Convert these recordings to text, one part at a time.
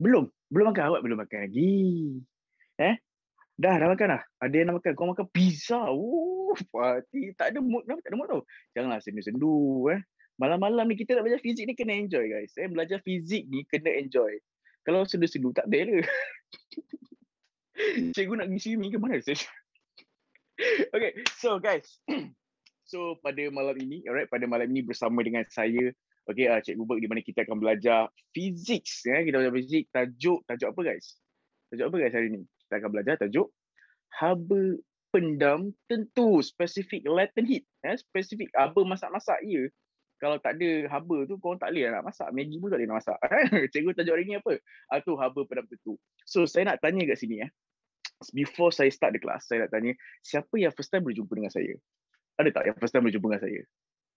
Belum makan. Awak belum makan lagi. Dah makan dah. Ada yang nak makan. Kau makan pizza. Party. Tak ada mood. Tak ada mood tau. Janganlah sendu-sendu. Malam-malam ni kita nak belajar fizik ni kena enjoy guys. Belajar fizik ni kena enjoy. Kalau sendu-sendu tak ada. Cikgu nak pergi swimming ke mana? Okay. So guys. So pada malam ini. Alright. Pada malam ini bersama dengan saya. Okay. Cikgu Berg di mana kita akan belajar fizik. Kita belajar fizik. Tajuk apa guys? Tajuk apa guys hari ni? Kita akan belajar tajuk haba pendam tentu, spesifik latent heat. Spesifik haba masak-masak je. Kalau tak ada haba tu, korang tak boleh nak masak. Maggi pun tak boleh nak masak. Cikgu tajuk hari ni apa? Tu haba pendam tentu. So, saya nak tanya kat sini. Before saya start the class, saya nak tanya, siapa yang first time berjumpa dengan saya? Ada tak yang first time berjumpa dengan saya?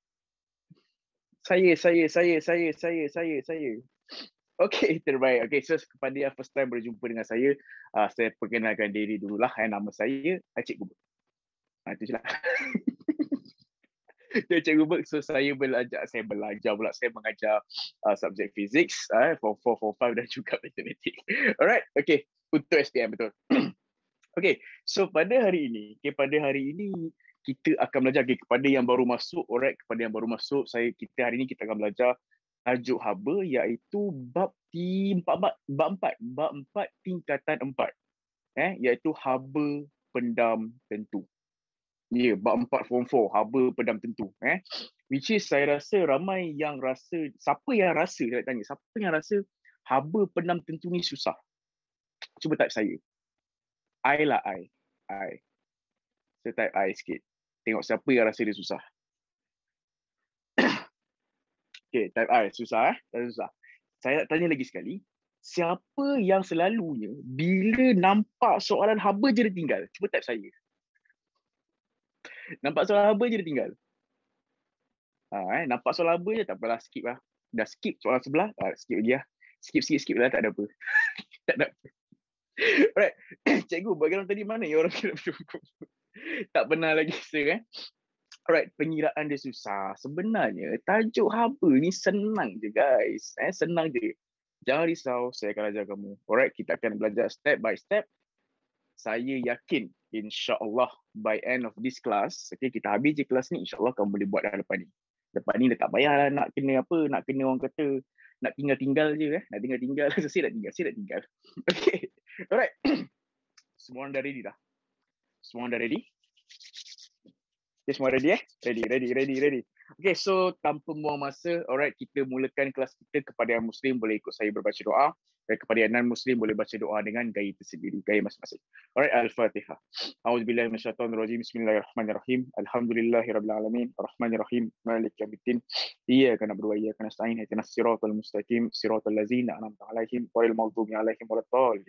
Saya. Okay, terbaik. Okay, so kepada yang first time berjumpa dengan saya perkenalkan diri dululah. Nama saya Cikgu Berg. Itu je lah. Cikgu Berg, so saya mengajar subjek fizik, form 4, form 5 dan juga matematik. Alright, okay. Untuk SPM, betul. Okay, so pada hari ini kita akan belajar kepada yang baru masuk, alright, kepada yang baru masuk, kita hari ini kita akan belajar tajuk haba iaitu bab 4 tingkatan 4. Iaitu haba pendam tentu. Bab 4 form 4 haba pendam tentu. Which is saya rasa ramai yang rasa, siapa yang rasa haba pendam tentu ni susah? Cuba type saya. I. Saya type I sikit. Tengok siapa yang rasa dia susah. Okay, type I. Susah. Saya nak tanya lagi sekali. Siapa yang selalunya bila nampak soalan haba je dia tinggal? Cuba type saya. Nampak soalan haba je dia tinggal. Nampak soalan haba je, tak apalah, skip lah. Dah skip soalan sebelah, skip lagi lah. Skip lah, tak ada apa. Tak ada apa. Alright. Cikgu, background tadi mana yang orang kena berjumpa? Tak pernah lagi sir. Alright, pengiraan dia susah. Sebenarnya tajuk haba ni senang je guys. Senang je. Jangan risau, saya akan ajar kamu. Alright, kita akan belajar step by step. Saya yakin insya-Allah by end of this class, okay, kita habis je kelas ni, insya-Allah kamu boleh buat dah lepas ni. Lepas ni dah tak payah nak kena orang kata nak tinggal je. Nak tinggal. Saya nak tinggal. Okay. Alright. Semua orang dah ready dah? Semua orang dah ready? Okay, semua ready Ready. Okay, so tanpa buang masa, alright, kita mulakan kelas kita. Kepada yang Muslim boleh ikut saya berbaca doa. Dan kepada yang non-Muslim boleh baca doa dengan gaya tersendiri, gaya masing-masing. Alright, Al-Fatihah. A'udzubillahi minasyaitonirrajim. Bismillahirrahmanirrahim. Alhamdulillahirabbil arrahmanirrahim. Maliki yaumiddin. Iyyaka na'budu wa iyyaka nasta'in. Ihdinas siratal mustaqim. Siratal ladzina an'amta 'alaihim ghairil maghdubi 'alaihim waladdallin.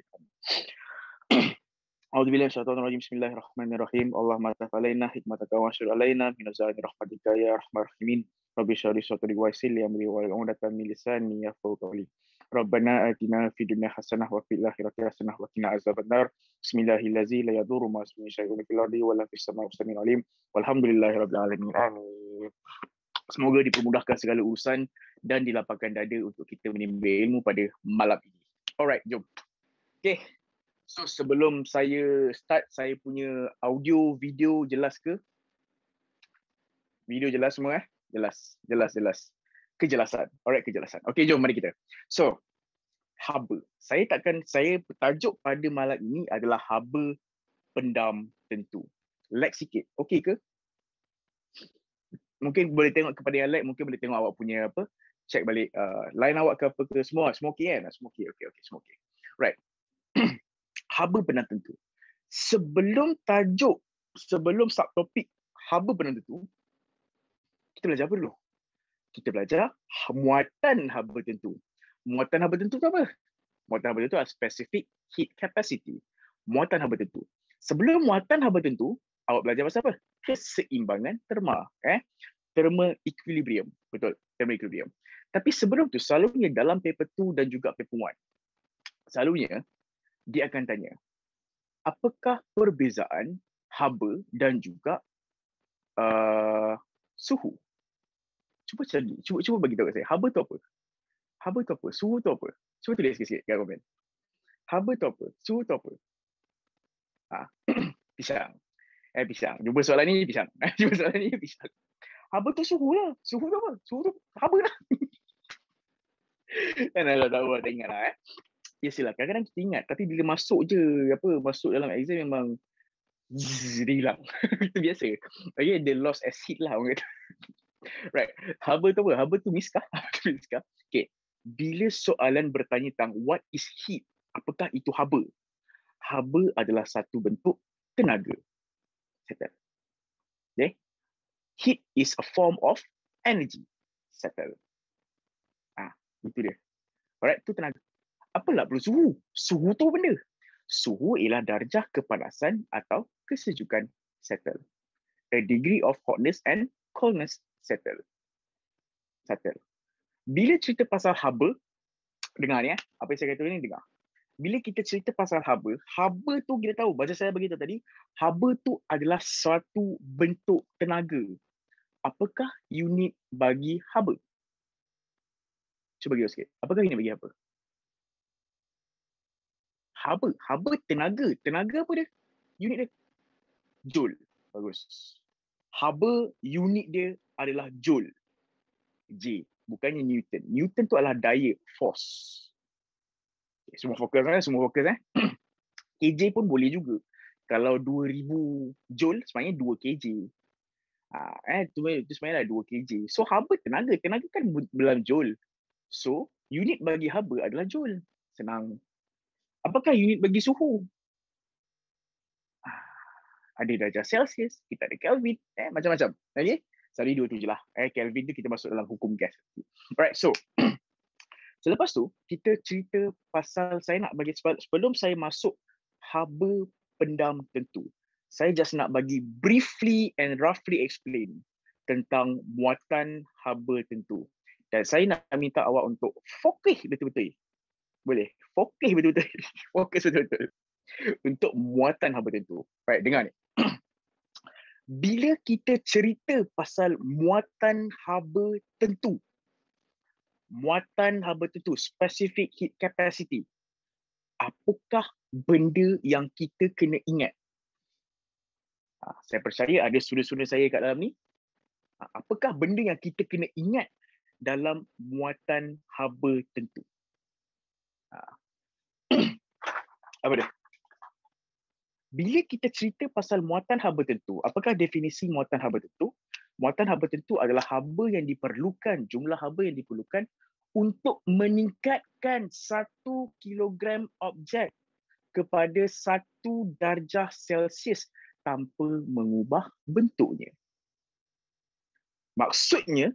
A'udzubillahi minasyaitonirrajim. Bismillahirrahmanirrahim. Allahumma taf alaina hikmataka wa syur alaina min azali rahmatika ya arhamar rahimin. Rabbi shrah li sadri wa yassir li amri wa hlul 'uqdatam min lisani yafqahu qawli. Rabbana atina fid dunya hasanah wa fil akhirati hasanah wa qina azabannar. Bismillahirrahmanirrahim. La yadurru ma ismihi syai'un fil ardi wa la fis samai was-sami'ul 'alim. Walhamdulillahirabbil alamin. Amin. Semoga dipermudahkan segala urusan dan dilapangkan dada untuk kita menimba ilmu pada malam ini. Alright, jom. Okay. So sebelum saya start, saya punya audio, video jelas ke? Video jelas semua Jelas. Kejelasan. Alright, kejelasan. Okay, jom mari kita. So, haba. Saya tajuk pada malam ini adalah haba pendam tentu. Lag sikit. Okay ke? Mungkin boleh tengok kepada yang lag, mungkin boleh tengok awak punya apa? Check balik line awak ke apa ke, semua okay kan? Semua okay. Semua okay. Right. Haba pendam tentu. Sebelum subtopik haba pendam tentu, kita belajar apa dulu? Kita belajar muatan haba tentu. Muatan haba tentu tu apa? Muatan haba tentu adalah specific heat capacity. Muatan haba tentu. Sebelum muatan haba tentu, awak belajar pasal apa? Keseimbangan terma. Thermal equilibrium. Betul, thermal equilibrium. Tapi sebelum tu, selalunya dalam paper 2 dan juga paper 1, selalunya dia akan tanya, apakah perbezaan haba dan juga suhu? Cuba bagi tahu saya, haba tu apa? Haba tu apa? Suhu tu apa? Cuba tulis sikit-sikit kat komen. Haba tu apa? Suhu tu apa? Pisang. Pisang. Jumpa soalan ni pisang. Jumpa soalan ni pisang. Haba tu suhu lah. Suhu tu apa? Suhu tu haba lah. Kan kalau tak buat, tak ingat lah. Yalah, kadang-kadang kita ingat. Tapi bila masuk je, masuk dalam exam memang dia hilang. Itu biasa. Okay, they lost as hit lah orang kata. Right. Haba tu apa? Haba tu miskah. Miskah. Okay. Bila soalan bertanya tentang what is heat, apakah itu haba? Haba adalah satu bentuk tenaga. Settle. Okay. Heat is a form of energy. Settle. Itu dia. Alright, tu tenaga. Apalah perlu suhu? Suhu tu benda. Suhu ialah darjah kepanasan atau kesejukan. Settle. A degree of hotness and coldness. Settle. Settle. Bila cerita pasal haba, dengar ni apa yang saya kata ni, dengar. Bila kita cerita pasal haba tu kita tahu, baca saya beritahu tadi, haba tu adalah suatu bentuk tenaga. Apakah unit bagi haba? Cuba bagi sikit. Apakah unit bagi haba? Haba tenaga. Tenaga apa dia? Unit dia? Joule. Bagus. Haba unit dia adalah Joule. J. Bukannya Newton. Newton tu adalah daya, force. Okay, semua fokus. KJ pun boleh juga. Kalau 2000 Joule, sebenarnya 2 kJ. Itu sebenarnya 2 kJ. So, haba tenaga. Tenaga kan dalam Joule. So, unit bagi haba adalah Joule. Senang. Apakah unit bagi suhu? Ada darjah Celsius, kita ada Kelvin, macam-macam. Okay? Sorry, dua tu je lah. Kelvin tu kita masuk dalam hukum gas. Alright, so selepas tu, kita cerita pasal, saya nak bagi, sebelum saya masuk haba pendam tentu, saya just nak bagi briefly and roughly explain tentang muatan haba tentu. Dan saya nak minta awak untuk fokus betul-betul. Boleh? Fokus betul-betul. Fokus betul-betul. Untuk muatan haba tentu. Right, dengar ni. Bila kita cerita pasal muatan haba tentu, specific heat capacity, apakah benda yang kita kena ingat? Saya percaya ada student-student saya kat dalam ni. Apakah benda yang kita kena ingat dalam muatan haba tentu? Apa dia? Bila kita cerita pasal muatan haba tentu, apakah definisi muatan haba tentu? Muatan haba tentu adalah haba yang diperlukan, jumlah haba yang diperlukan untuk meningkatkan 1 kilogram objek kepada 1 darjah Celsius tanpa mengubah bentuknya. Maksudnya,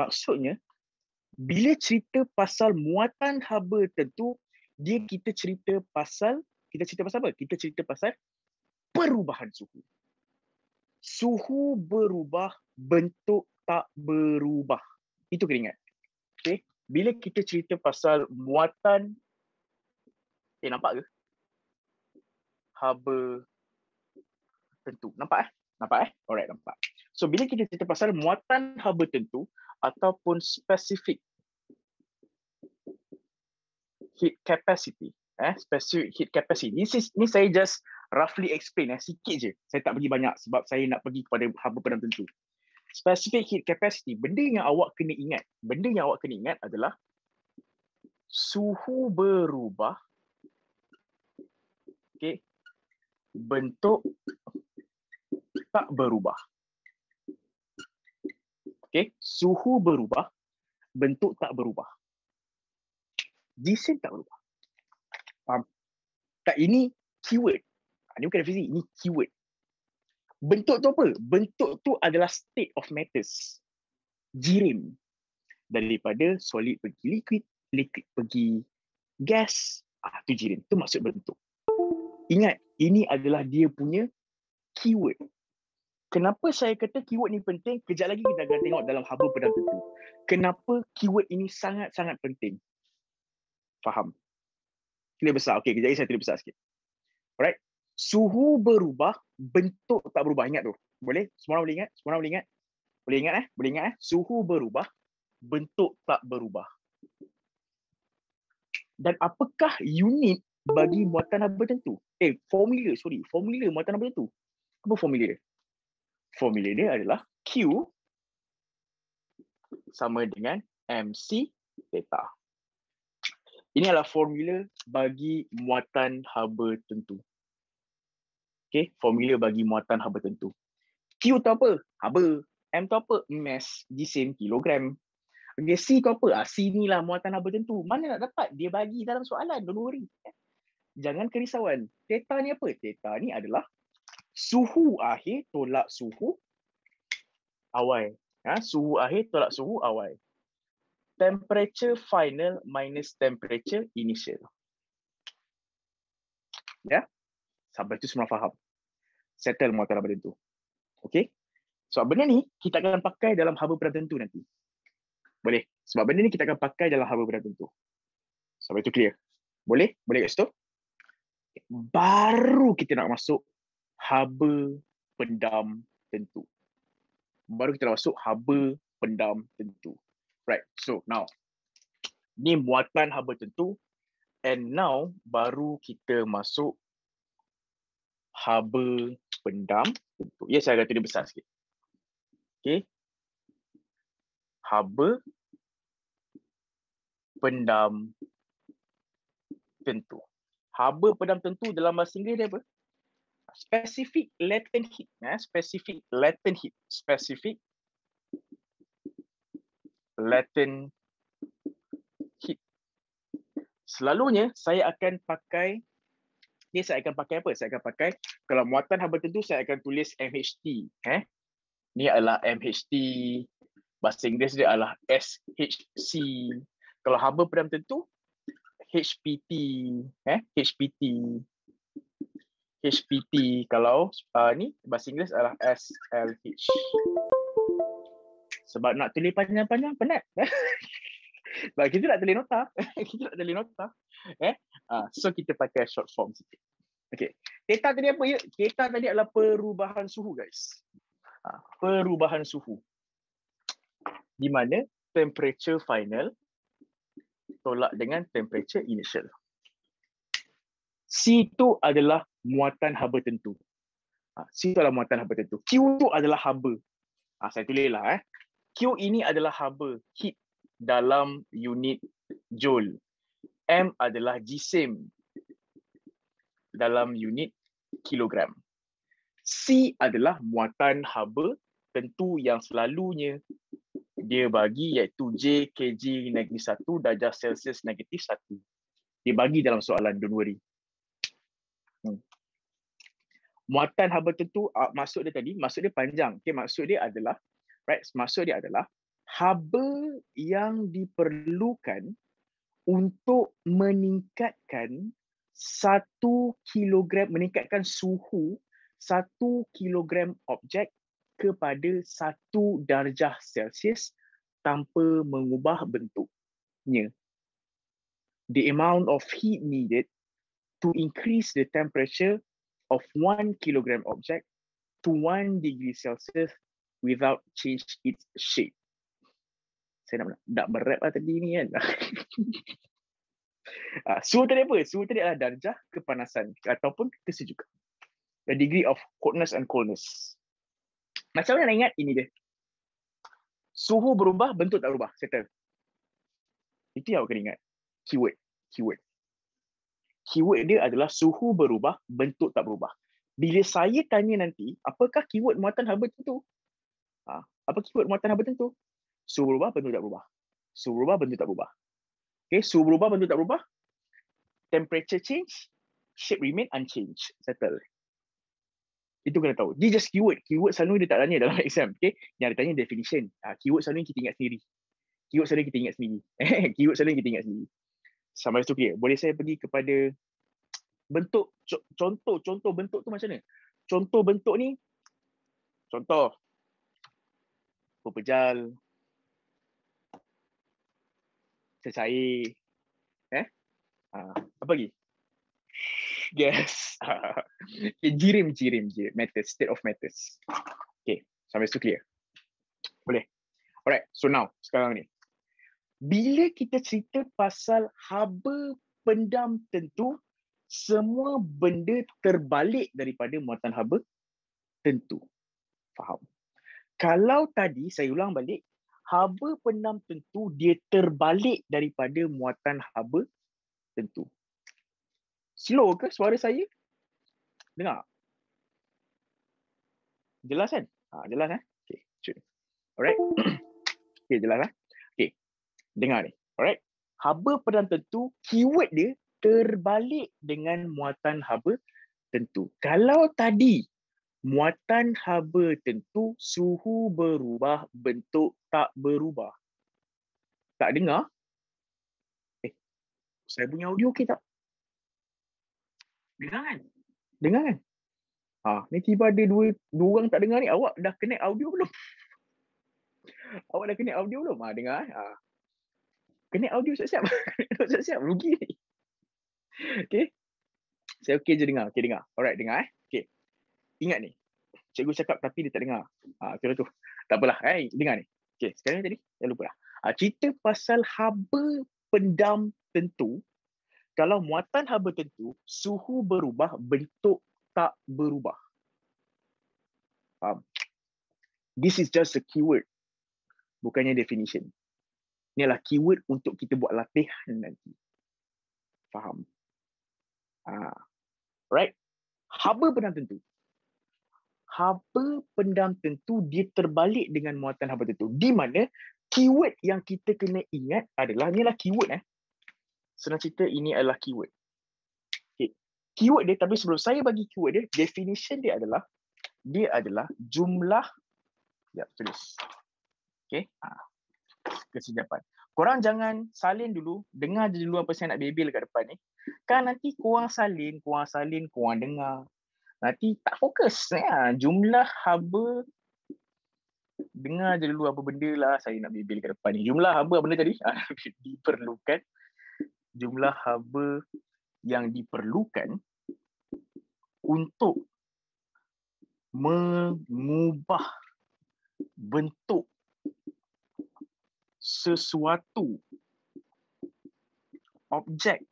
bila cerita pasal muatan haba tentu, kita cerita pasal apa? Kita cerita pasal perubahan suhu. Suhu berubah, bentuk tak berubah. Itu kena ingat. Okay? Bila kita cerita pasal muatan, nampak ke? Haba tentu. Nampak? Alright, nampak. So, bila kita cerita pasal muatan haba tentu ataupun specific heat capacity, specific heat capacity. Ni saya just roughly explain sikit je. Saya tak pergi banyak sebab saya nak pergi kepada haba pendam tentu. Specific heat capacity, benda yang awak kena ingat adalah suhu berubah, okay, bentuk tak berubah. Okay, suhu berubah, bentuk tak berubah. Jisim tak berubah. Faham? Tak, ini keyword. Ini bukan fizik, ini keyword. Bentuk tu apa? Bentuk tu adalah state of matters. Jirim. Daripada solid pergi liquid, liquid pergi gas, tu jirim. Tu maksud bentuk. Ingat, ini adalah dia punya keyword. Kenapa saya kata keyword ni penting? Kejap lagi kita akan tengok dalam haba pendam tentu. Kenapa keyword ini sangat-sangat penting? Faham? Tulis besar. Okey, kejap lagi saya tulis besar sikit. Alright. Suhu berubah, bentuk tak berubah. Ingat tu. Boleh? Semua orang boleh ingat? Boleh ingat? Suhu berubah, bentuk tak berubah. Dan apakah unit bagi muatan haba tentu? Formula muatan haba tentu. Apa formula dia? Formula dia adalah Q sama dengan MC theta. Ini adalah formula bagi muatan haba tentu. Okay, formula bagi muatan haba tentu. Q tu apa? Haba. M tu apa? Mass, jisim, kilogram. Okay, C tu apa? C ni lah muatan haba tentu. Mana nak dapat? Dia bagi dalam soalan. Don't worry. Jangan kerisauan. Theta ni apa? Theta ni adalah suhu akhir tolak suhu awal. Suhu akhir tolak suhu awal. Temperature final minus temperature initial. Ya? Sampai tu semua faham. Settle muatan haba tentu. Okay? Sebab benda ni kita akan pakai dalam haba perahu tentu nanti. Boleh? Sebab benda ni kita akan pakai dalam haba perahu tentu. Sampai tu clear? Boleh? Boleh kat situ? Baru kita nak masuk haba pendam tentu. Baru kita nak masuk haba pendam tentu. Right. So now, ni muatan haba tentu. And now, baru kita masuk haba pendam tentu. Ya, saya akan tulis besar sikit. Okay. Haba pendam tentu. Haba pendam tentu dalam bahasa Inggeris dia apa? Specific latent heat. Specific latent heat. Specific latent heat. Selalunya saya akan pakai apa? Saya akan pakai, kalau muatan haba tentu saya akan tulis MHT. Ni adalah MHT. Bahasa Inggeris dia adalah SHC. Kalau haba pendam tentu, HPT. HPT. Kalau ni bahasa Inggeris adalah SLH. Sebab nak tulis panjang-panjang penat. Sebab kita nak tulis nota. So kita pakai short form sikit. Okay. Theta tadi apa ya? Theta tadi adalah perubahan suhu, guys. Perubahan suhu. Di mana temperature final tolak dengan temperature initial. C itu adalah muatan haba tentu. C itu adalah muatan haba tentu. Q itu adalah haba. Saya tulislah. Q ini adalah haba, heat dalam unit joule. M adalah jisim dalam unit kilogram. C adalah muatan haba tentu yang selalunya dia bagi, iaitu J kg negatif 1 darjah Celsius negatif 1. Dia bagi dalam soalan, don't worry. Muatan haba tentu, maksud dia panjang. Okay, maksud dia adalah haba yang diperlukan untuk meningkatkan 1 kilogram, meningkatkan suhu 1 kilogram objek kepada 1 darjah Celsius tanpa mengubah bentuknya. The amount of heat needed to increase the temperature of 1 kilogram object to 1 degree Celsius without change its shape. Saya nak berap lah tadi ni kan. Suhu tadi apa? Suhu tadi adalah darjah kepanasan ataupun kesejukan. The degree of hotness and coldness. Macam mana nak ingat? Ini dia. Suhu berubah, bentuk tak berubah. Settle. Itu yang awak kena ingat. Keyword. Keyword dia adalah suhu berubah, bentuk tak berubah. Bila saya tanya nanti, apakah keyword muatan haba tentu? Apa keyword muatan haba tentu? Suhu berubah, bentuk tak berubah. Suhu berubah, bentuk tak berubah. Okay, suhu berubah, bentuk tak berubah. Temperature change, shape remain unchanged. Settle. Itu kena tahu. Dia just keyword. Keyword selalu dia tak tanya dalam exam. Okay? Yang dia tanya definition. Keyword selalu kita ingat sendiri. Keyword selalu kita ingat sendiri. Sampai situ clear. Boleh saya pergi kepada bentuk, contoh bentuk tu macam mana? Contoh bentuk ni, contoh pepejal, cecair, apa lagi? Gas. Okay, jirim, matters, state of matters. Okay, sampai situ clear. Boleh. Alright, so now, sekarang ni. Bila kita cerita pasal haba pendam tentu, semua benda terbalik daripada muatan haba tentu. Faham? Kalau tadi, saya ulang balik, haba pendam tentu dia terbalik daripada muatan haba tentu. Slow ke suara saya? Dengar? Jelas kan? Jelas eh? Okay, sure. Alright. Okay, jelas eh? Okay, dengar ni. Alright. Haba pendam tentu, keyword dia terbalik dengan muatan haba tentu. Kalau tadi muatan haba tentu, suhu berubah, bentuk tak berubah. Tak dengar? Saya punya audio okey tak? Dengar kan? Dengar kan? Ni tiba ada dua orang tak dengar ni. Awak dah connect audio belum? Awak dah connect audio belum? Dengar eh. Connect audio siap-siap. Siap-siap. Rugi ni. Okay. Saya okey je dengar. Okay, dengar. Alright, dengar eh. Okay. Ingat ni. Cikgu cakap tapi dia tak dengar. Kira tu. Tak apalah. Dengar ni. Okay, sekarang tadi. Jangan lupa lah. Cerita pasal haba pendam tentu. Kalau muatan haba tentu, suhu berubah, bentuk tak berubah. This is just a keyword. Bukannya definition. Ini adalah keyword untuk kita buat latihan nanti. Faham? Right? Haba pendam tentu. Haba pendam tentu dia terbalik dengan muatan haba tentu. Di mana keyword yang kita kena ingat adalah, inilah keyword Senang cerita, ini adalah keyword. Okay. Keyword dia, tapi sebelum saya bagi keyword dia, definition dia adalah jumlah, tulis. Okay. Kesejapan. Korang jangan salin dulu, dengar je dulu apa saya nak bebel kat depan ni. Kan nanti korang salin, korang dengar. Nanti tak fokus. Jumlah haba, dengar je dulu apa benda lah saya nak bebel kat depan ni. Jumlah haba benda tadi? Diperlukan. Jumlah haba yang diperlukan untuk mengubah bentuk sesuatu objek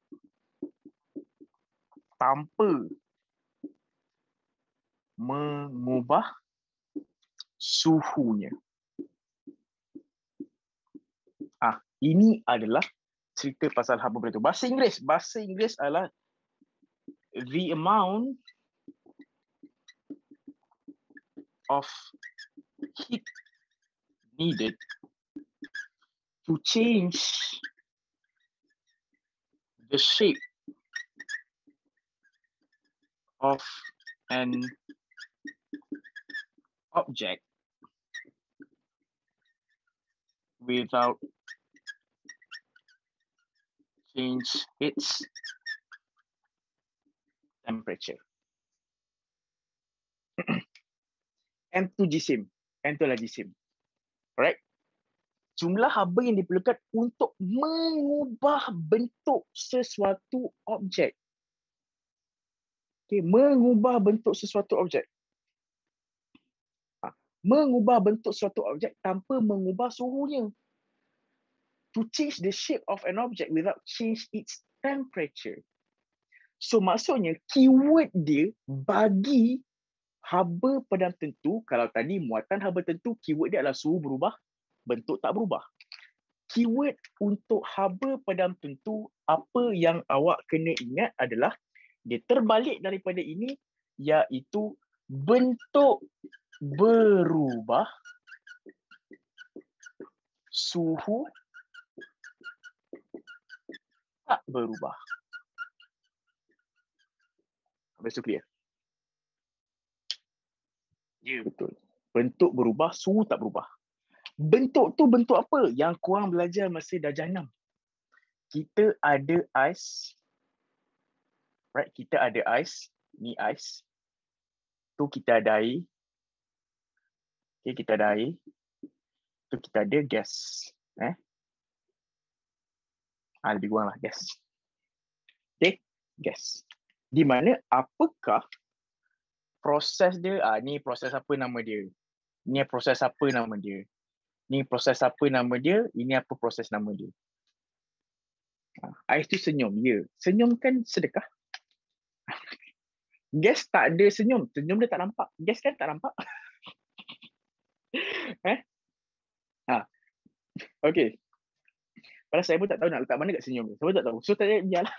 tanpa mengubah suhunya. Ini adalah cerita pasal haba benda tu. Bahasa Inggeris adalah the amount of heat needed to change the shape of an object without change its temperature. M tu jisim. M tu adalah jisim. Alright? Jumlah haba yang diperlukan untuk mengubah bentuk sesuatu objek. Okay, mengubah bentuk sesuatu objek. Mengubah bentuk suatu objek tanpa mengubah suhunya. To change the shape of an object without change its temperature. So maksudnya keyword dia bagi haba pendam tentu, kalau tadi muatan haba tentu, keyword dia adalah suhu berubah, bentuk tak berubah. Keyword untuk haba pendam tentu, apa yang awak kena ingat adalah dia terbalik daripada ini, iaitu bentuk berubah, suhu tak berubah. Habis tu clear? Ya, betul. Bentuk berubah, suhu tak berubah. Bentuk tu bentuk apa? Yang korang belajar masa darjah 6. Kita ada ais. Right? Kita ada ais. Ni ais. Tu kita ada air. Okay, kita ada air. Tu kita ada gas. Lebih kurang lah gas. Okay, gas. Di mana apakah proses dia? Ni proses apa nama dia? Ni proses apa nama dia? Ni proses apa nama dia? Ini apa proses nama dia? Ais tu senyum. Ya. Senyum kan sedekah. Gas tak ada senyum. Senyum dia tak nampak. Gas kan tak nampak. eh? Okay. Padahal saya pun tak tahu nak letak mana kat senyum ni. Saya pun tak tahu. So, tak biarlah.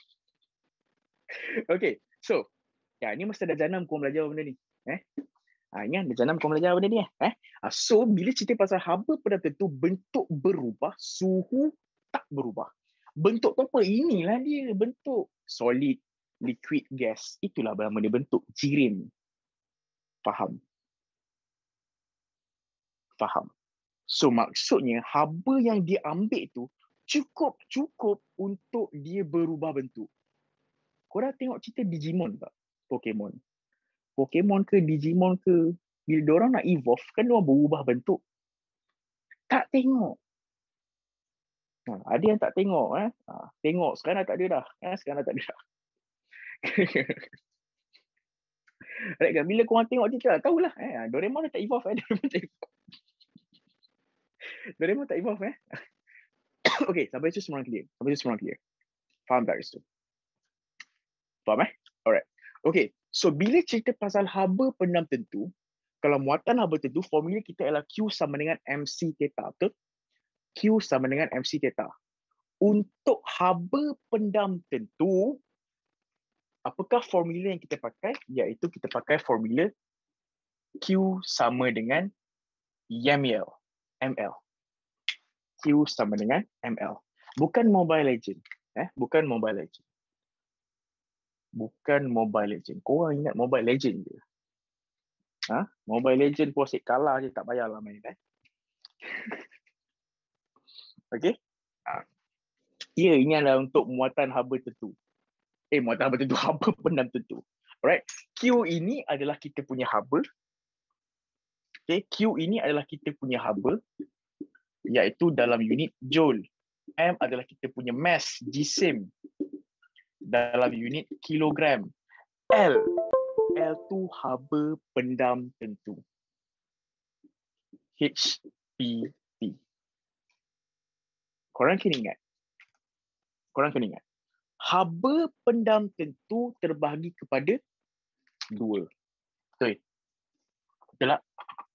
Okay. So, ni masa dah janam kau belajar benda ni. Ingat dah janam kau belajar benda ni. So, bila cerita pasal haba pada tentu bentuk berubah, suhu tak berubah. Bentuk tu apa? Inilah dia bentuk solid, liquid, gas. Itulah nama dia bentuk jirim. Faham? Faham. So, maksudnya haba yang dia ambil tu cukup untuk dia berubah bentuk. Korang tengok cerita Digimon tak? Pokemon. Pokemon ke Digimon ke, bila diorang nak evolve, kan diorang berubah bentuk. Tak tengok. Ada yang tak tengok. Tengok, sekarang dah tak ada dah. Sekarang dah tak ada dah. Right, kan? Bila korang tengok cerita, tahulah. Doraemon dah tak evolve. Doraemon tak evolve. Okay, sampai itu semua clear. Faham tak itu? Faham Alright. Okay, so bila cerita pasal haba pendam tentu, kalau muatan haba tentu, formula kita ialah Q sama dengan MC theta. Betul? Q sama dengan MC theta. Untuk haba pendam tentu, apakah formula yang kita pakai? Iaitu kita pakai formula Q sama dengan YML. ML. Q sama dengan ML. Bukan Mobile Legend. Bukan Mobile Legend. Bukan Mobile Legend. Korang ingat Mobile Legend je? Mobile Legend pun asyik kalah je, tak payahlah main. Okay? Ya, ini adalah untuk muatan haba tentu. Muatan haba tentu, haba pendam tentu. Alright. Q ini adalah kita punya haba. Okay, Q ini adalah kita punya haba, iaitu dalam unit joule. M adalah kita punya mass, jisim, dalam unit kilogram. L tu haba pendam tentu. HPT. Korang kena ingat. Haba pendam tentu terbahagi kepada 2. Betul? Betul tak?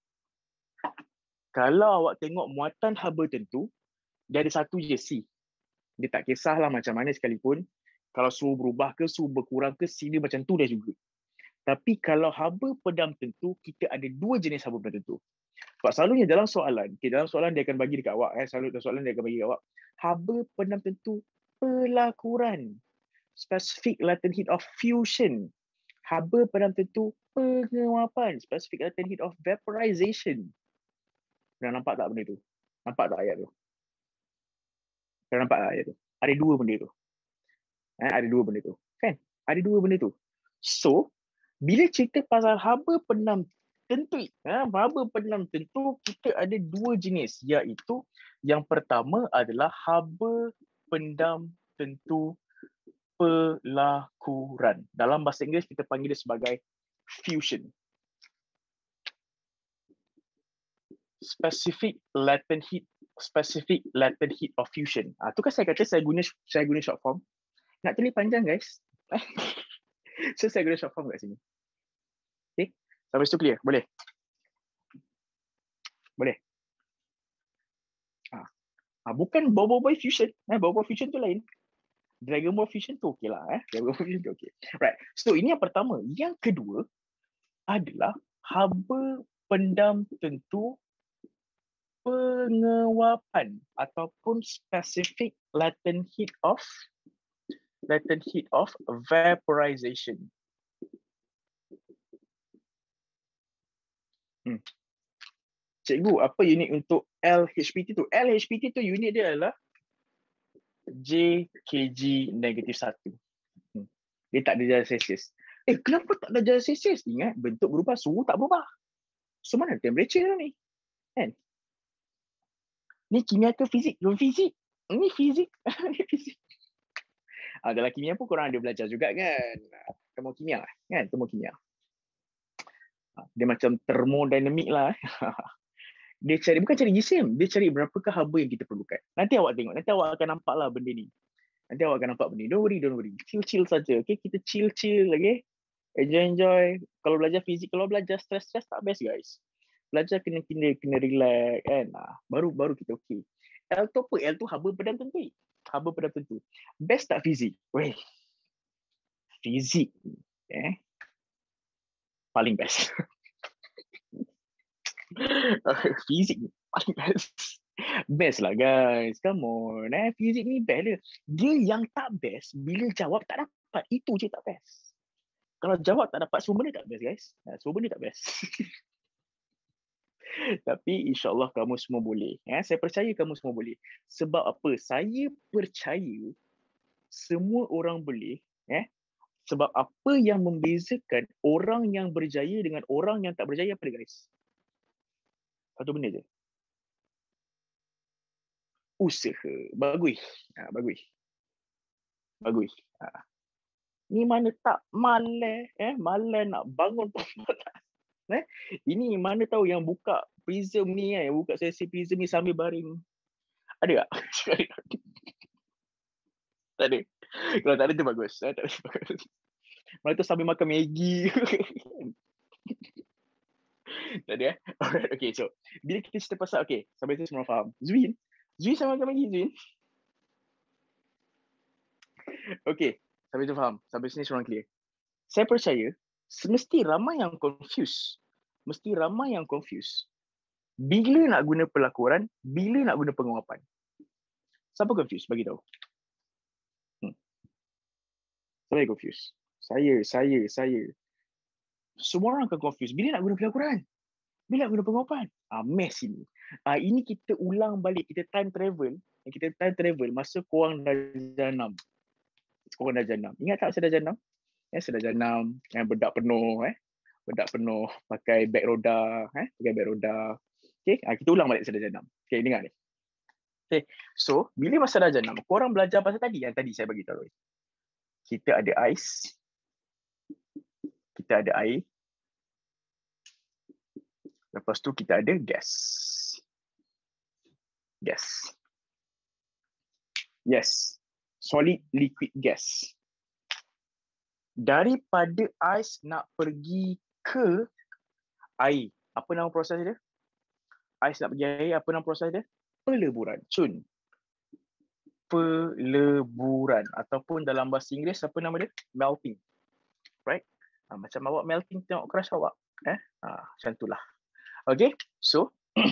Kalau awak tengok muatan haba tentu, dia ada satu je, C. Dia tak kisahlah macam mana sekalipun. Kalau suhu berubah ke, suhu berkurang ke, C dia macam tu dah juga. Tapi kalau haba pendam tentu, kita ada 2 jenis haba pendam tentu. Sebab selalunya dalam soalan, dalam soalan dia akan bagi dekat awak. Selalu dalam soalan dia akan bagi dekat awak. Haba pendam tentu pelakuran. Specific latent heat of fusion. Haba pendam tentu penguapan. Specific latent heat of vaporization. Pernah nampak tak benda tu? Nampak tak ayat tu? Pernah nampak tak ayat tu? Ada 2 benda tu. Ada 2 benda tu. Kan? Ada 2 benda tu. So, bila cerita pasal haba pendam tentu, haba pendam tentu, kita ada 2 jenis. Iaitu, yang pertama adalah haba pendam tentu pelakuran. Dalam bahasa Inggeris, kita panggil dia sebagai fusion. Specific latent heat of fusion. Tu kan saya kata saya guna short form. Nak tulis panjang guys. So saya guna short form kat sini. Okay. Sampai situ clear? Boleh? Bukan Boboiboy fusion. Boboiboy fusion tu lain. Dragon Ball fusion tu okey lah. Dragon Ball fusion tu okey. Right. So ini yang pertama. Yang kedua adalah haba pendam tentu penguapan ataupun specific latent heat of vaporization. Cikgu, apa unit untuk LHPT tu? LHPT tu unit dia adalah JKG-1. Dia tak ada darjah Celsius. Kenapa tak ada darjah Celsius? Ingat, bentuk berubah, suhu tak berubah. So, mana temperature ni? Kan? Ni kimia ke fizik? Fizik. Ni fizik. Dalam kimia pun korang ada belajar juga kan? Termokimia kan? Termokimia. Dia macam termodinamik lah. Dia bukan cari jisim. Dia cari berapakah haba yang kita perlukan. Nanti awak tengok. Nanti awak akan nampak lah benda ni. Nanti awak akan nampak benda ni. Don't worry. Chill saja. Okay, kita chill, okay? Enjoy. Kalau belajar fizik, kalau belajar stress tak best guys. Belajar kena relax kan. Baru kita okay. L tu apa? L tu haba pedang tentu. Haba pedang tentu. Best tak fizik? Weh. Fizik. Paling best. Fizik ni paling best. Best lah guys. Come on. Fizik ni best dia. Dia yang tak best bila jawab tak dapat. Itu je tak best. Kalau jawab tak dapat, semua benda tak best guys. Semua benda tak best. Tapi insyaAllah kamu semua boleh. Saya percaya kamu semua boleh. Sebab apa? Saya percaya semua orang boleh. Sebab apa yang membezakan orang yang berjaya dengan orang yang tak berjaya apa dia guys? Satu benda je. Usaha. Bagus. Bagus. Ni mana tak malas. Malas nak bangun pun tak. Ini mana tahu yang buka Prism ni yang buka sesi Prism ni sambil baring. Ada tak? Tak ada. Kalau tak ada tu bagus. Tak ada bagus. Mana tu sambil makan Maggi. Tak ada. Alright, okay. So, bila kita cerita pasal, okay, sampai tu semua faham. Zwin sama makan Maggi, Zwin. Okay, sampai tu faham. Sampai sini semua clear. Saya percaya, mesti ramai yang confused. Bila nak guna pelakuran, bila nak guna penguapan. Siapa confused? Bagi tahu. Siapa yang confused? Saya. Semua orang akan confused. Bila nak guna pelakuran? Bila nak guna penguapan? Mess ini. Ini kita ulang balik. Kita time travel masa korang darjah 6. Ingat tak saya darjah 6? Saya darjah 6. Yang bedak penuh. Pakai beg roda. Okay, kita ulang balik saya darjah 6. Okay, dengar ni. Okay, so bila masa darjah 6, korang belajar pasal tadi yang tadi saya bagi tahu. Kita ada ais. Kita ada air. Lepas tu kita ada gas. Yes. Solid, liquid, gas. Daripada ais nak pergi ke air. Apa nama proses dia? Ais nak pergi air, apa nama proses dia? Peleburan. Cun. Peleburan. Ataupun dalam bahasa Inggeris, apa nama dia? Melting. Right? Macam awak melting tengok crush awak. Macam itulah. Okay, so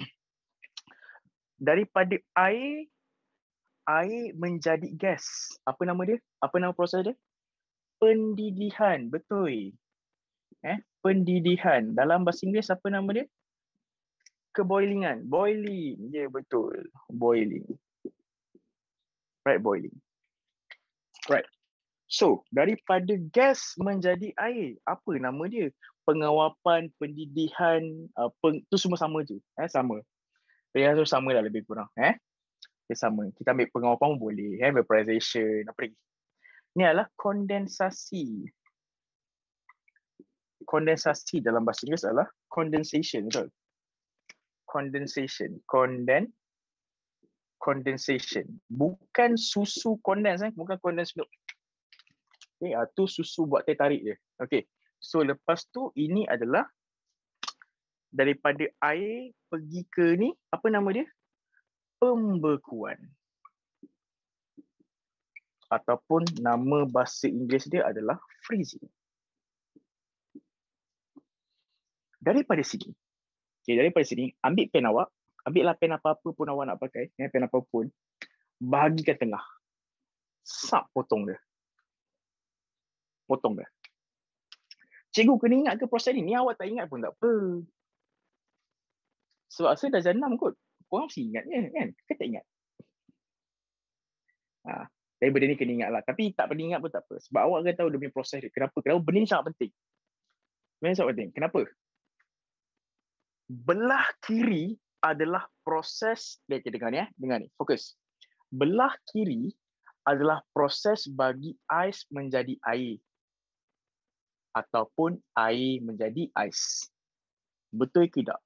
daripada air menjadi gas. Apa nama dia? Apa nama proses dia? Pendidihan. Betul. Pendidihan. Dalam bahasa Inggeris apa nama dia? Keboilingan. Boiling. Ya, betul. Boiling. Right, boiling. Right. So, daripada gas menjadi air, apa nama dia? Pengawapan, pendidihan, tu semua sama je. Sama. Dia tu sama lah lebih kurang. Dia sama. Kita ambil pengawapan pun boleh. Vaporization, apa lagi? Ini adalah kondensasi. Kondensasi dalam bahasa Inggeris adalah condensation. Betul? Condensation. Condensation. Bukan susu kondens. Bukan condensed milk. Okay, tu susu buat teh tarik je. Okay. So, lepas tu ini adalah daripada air pergi ke ni, apa nama dia? Pembekuan. Ataupun nama bahasa Inggeris dia adalah freezing. Daripada sini, ambil pen awak, ambillah pen apa-apa pun awak nak pakai, pen apa pun, bahagikan tengah. Potong dia. Cikgu kena ingat ke proses ni? Ni awak tak ingat pun tak apa. Sebab saya darjah 6 kot. Korang mesti ingat kan? Kan tak ingat? Daripada ni kena ingat lah. Tapi tak pernah ingat pun tak apa. Sebab awak akan tahu dia punya proses dia. Kenapa benda ni sangat penting? Kenapa? Belah kiri adalah proses. Dengar ni. Fokus. Belah kiri adalah proses bagi ais menjadi air. Ataupun air menjadi ais. Betul ke tidak?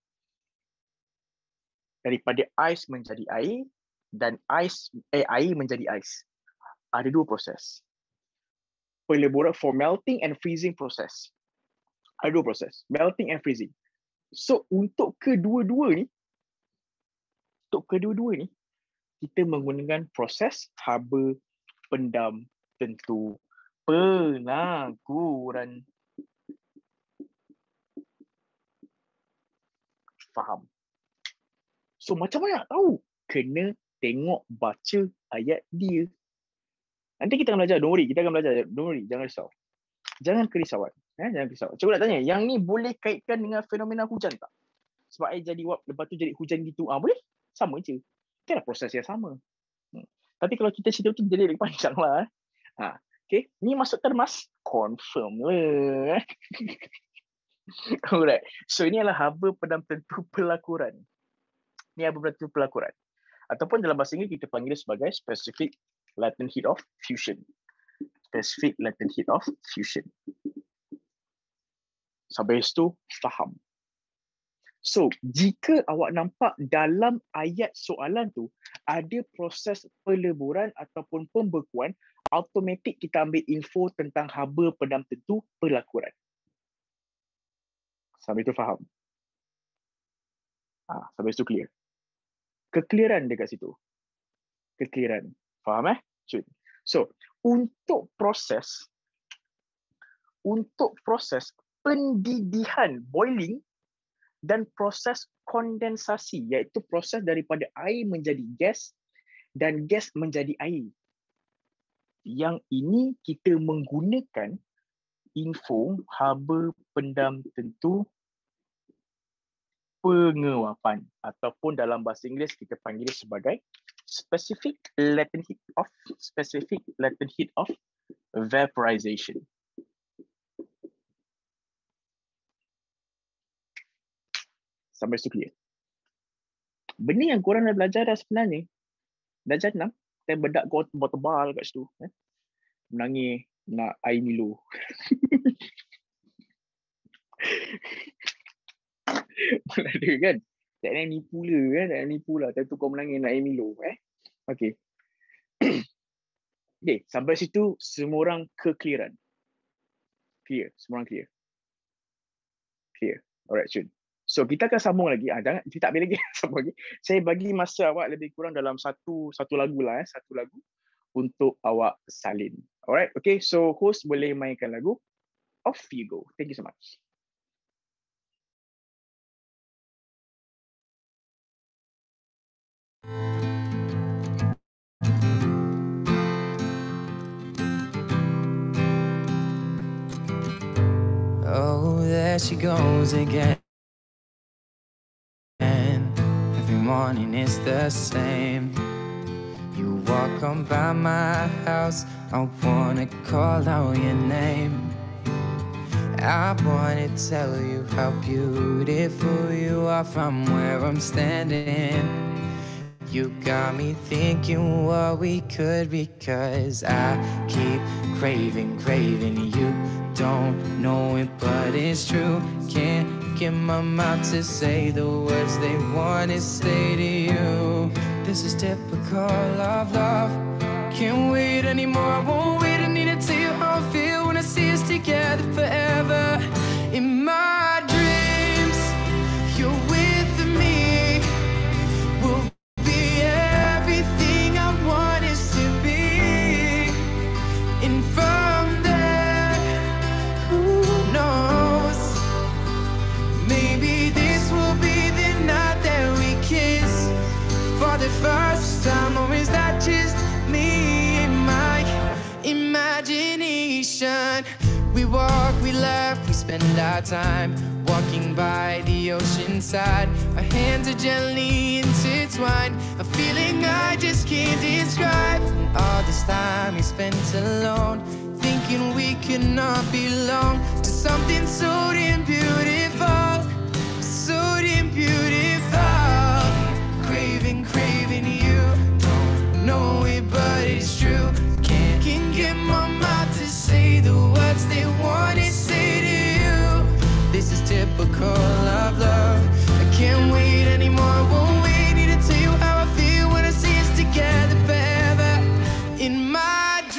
Daripada ais menjadi air dan air menjadi ais. ada dua proses. Peleburan for melting and freezing proses. Ada dua proses, melting and freezing. So untuk kedua-dua ni, kita menggunakan proses haba pendam tentu pelakuran. Faham? So macam mana nak tahu? Kena tengok baca ayat dia. Nanti kita akan belajar, don't worry, jangan risau. Jangan kerisauan. Jangan risau. Cikgu nak tanya, yang ni boleh kaitkan dengan fenomena hujan tak? Sebab air jadi wap, lepas tu jadi hujan gitu. Boleh? Sama je. Kan proses yang sama. Tapi kalau kita cerita tu jadi lebih panjang lah. Okay, ni masuk termas. Confirm lah. Alright. So ini adalah haba pendam tentu pelakuran. Ni haba pendam tentu pelakuran. Ataupun dalam bahasa Inggeris kita panggil sebagai specific latent heat of fusion. Specific latent heat of fusion. Sampai situ faham. So, jika awak nampak dalam ayat soalan tu ada proses peleburan ataupun pembekuan, automatik kita ambil info tentang haba pendam tentu pelakuran. Sampai itu faham? Sampai itu clear. Kekliaran dekat situ. Kekliaran. Faham Cun? So, untuk proses pendidihan, boiling, dan proses kondensasi, iaitu proses daripada air menjadi gas dan gas menjadi air. Yang ini kita menggunakan info haba pendam tentu penguapan, ataupun dalam bahasa Inggeris kita panggil sebagai specific latent heat of vaporization. Sampai situ clear. Benda yang korang dah belajar dah sebenarnya. Dah jenam. Saya bedak kau tebal-tebal kat situ. Menangis nak air Milo. Mana ada kan? Tak nak nipu lah kan? Tak nak nipu lah. Tapi tu kau menangis nak air Milo. Okay. Okay, sampai situ semua orang kekliaran. Clear. Semua orang clear. Clear. Alright, Cun. So kita akan sambung lagi. Jangan, kita tak ambil lagi. Sambung lagi. Saya bagi masa awak lebih kurang dalam satu lagu lah. Satu lagu untuk awak salin. Alright. Okay. So host boleh mainkan lagu. Off you go. Thank you so much. Oh, there she goes again. Every morning it's the same. You walk on by my house, I wanna call out your name. I wanna tell you how beautiful you are from where I'm standing. You got me thinking what we could be, 'cause I keep craving you. Don't know it, but it's true. Can't get my mouth to say the words they want to say to you. This is typical of love. Can't wait anymore, I won't wait. I need to tell you how I feel when I see us together forever. In my dreams, you're with me. We'll be everything I want us to be. And from there, who knows? Maybe this will be the night that we kiss for the first time. Or is that just me and my imagination? We walk, we laugh, we spend our time walking by the ocean side. Our hands are gently intertwined, a feeling I just can't describe. And all this time we spent alone, thinking we could not belong to something so damn beautiful, so damn beautiful. Craving you, don't know it, but it's true. Can't get my mouth to say the words they want to say to you. This is typical of love. I can't wait anymore, I won't wait. Need to tell you how I feel when I see us together forever. In my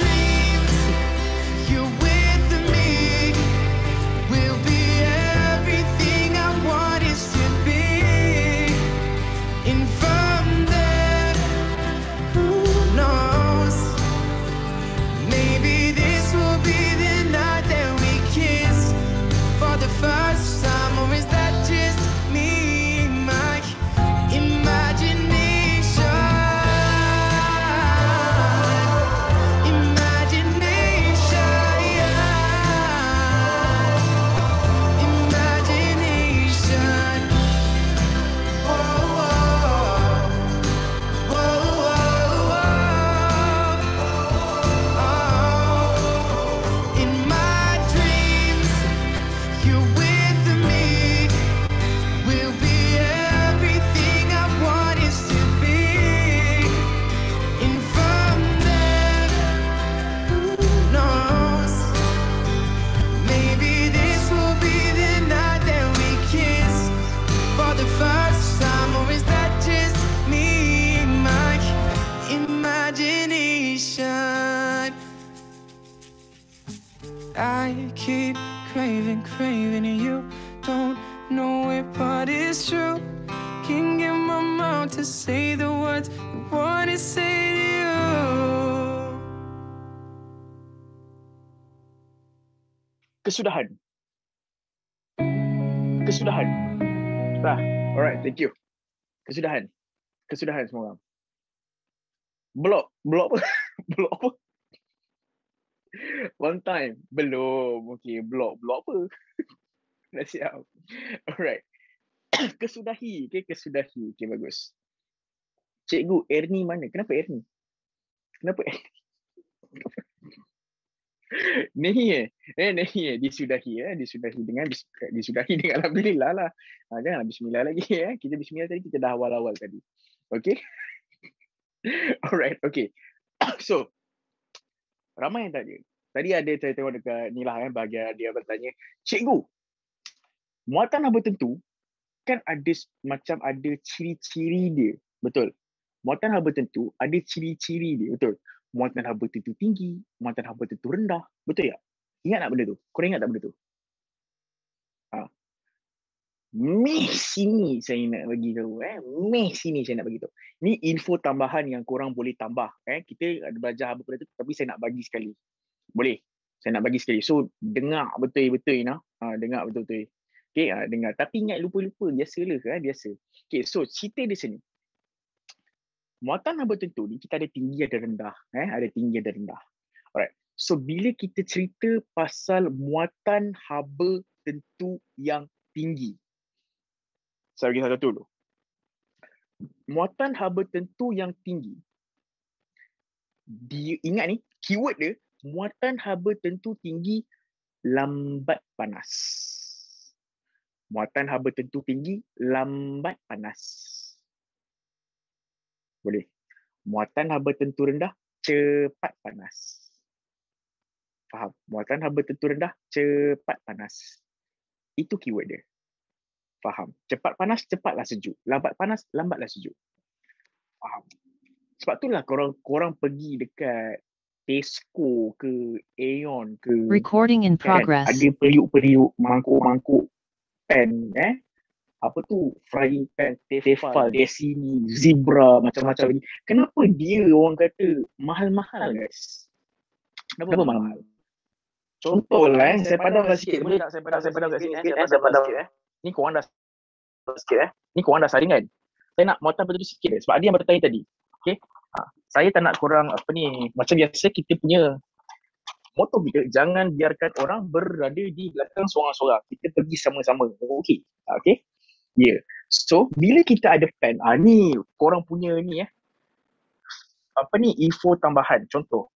I keep craving, craving, and you don't know it, but it's true. Can't get my mouth to say the words I wanna say to you. Kesudahan. Alright, thank you. Kesudahan semua orang. Blok apa? Blok apa? One time. Belum. Okay, blok apa? Dah siap. Alright. Kesudahi. Okay, bagus. Cikgu, Ernie mana? Kenapa Ernie? Ni disudahi dengan alhamdulillah lah. Janganlah bismillah lagi Kita bismillah tadi, kita dah awal-awal tadi. Okay? Alright, okay. So, ramai yang tanya. Tadi ada saya tengok dekat ni lah bahagian dia bertanya, cikgu, muatan haba tentu kan ada macam ada ciri-ciri dia. Betul. Muatan haba tentu ada ciri-ciri dia. Betul. Muatan haba tentu tinggi, muatan haba tentu rendah. Betul tak? Ingat tak benda tu? Korang ingat tak benda tu? Sini saya nak bagi tahu. Sini saya nak bagi tahu. Ni info tambahan yang korang boleh tambah. Kita ada belajar haba pada tu, tapi saya nak bagi sekali. Boleh? Saya nak bagi sekali. So, dengar betul-betul Ina. Dengar betul-betul. Okay, dengar. Tapi ingat lupa-lupa. Biasalah biasa. Okay, so cerita di sini. Muatan haba tentu ni kita ada tinggi ada rendah. Ada tinggi ada rendah. Alright. So bila kita cerita pasal muatan haba tentu yang tinggi. Saya bagi satu dulu. Muatan haba tentu yang tinggi. Ingat ni, keyword dia, muatan haba tentu tinggi lambat panas. Muatan haba tentu tinggi lambat panas. Boleh. Muatan haba tentu rendah, cepat panas. Faham? Muatan haba tentu rendah, cepat panas. Itu keyword dia. Faham? Cepat panas, cepatlah sejuk. Lambat panas, lambatlah sejuk. Faham? Sebab itulah korang pergi dekat Tesco ke Aeon ke. Recording in progress. Ada periuk-periuk, mangkuk-mangkuk pen, apa tu, frying pan, Tefal, Destiny, Zebra, macam-macam lagi. Kenapa dia orang kata mahal-mahal guys? Kenapa mahal? Contohlah saya padamlah sikit. Boleh tak saya padam kat sini? Saya padam sikit. Ni korang dah sikit Ni korang dah saringan. Saya nak muatan betul sikit sebab dia yang bertanya tadi. Okay? Saya tak nak korang macam biasa kita punya moto kita, jangan biarkan orang berada di belakang seorang-seorang. Kita pergi sama-sama. Okay? Okay? Yeah. So, bila kita ada pen, ni korang punya ni info tambahan. Contoh.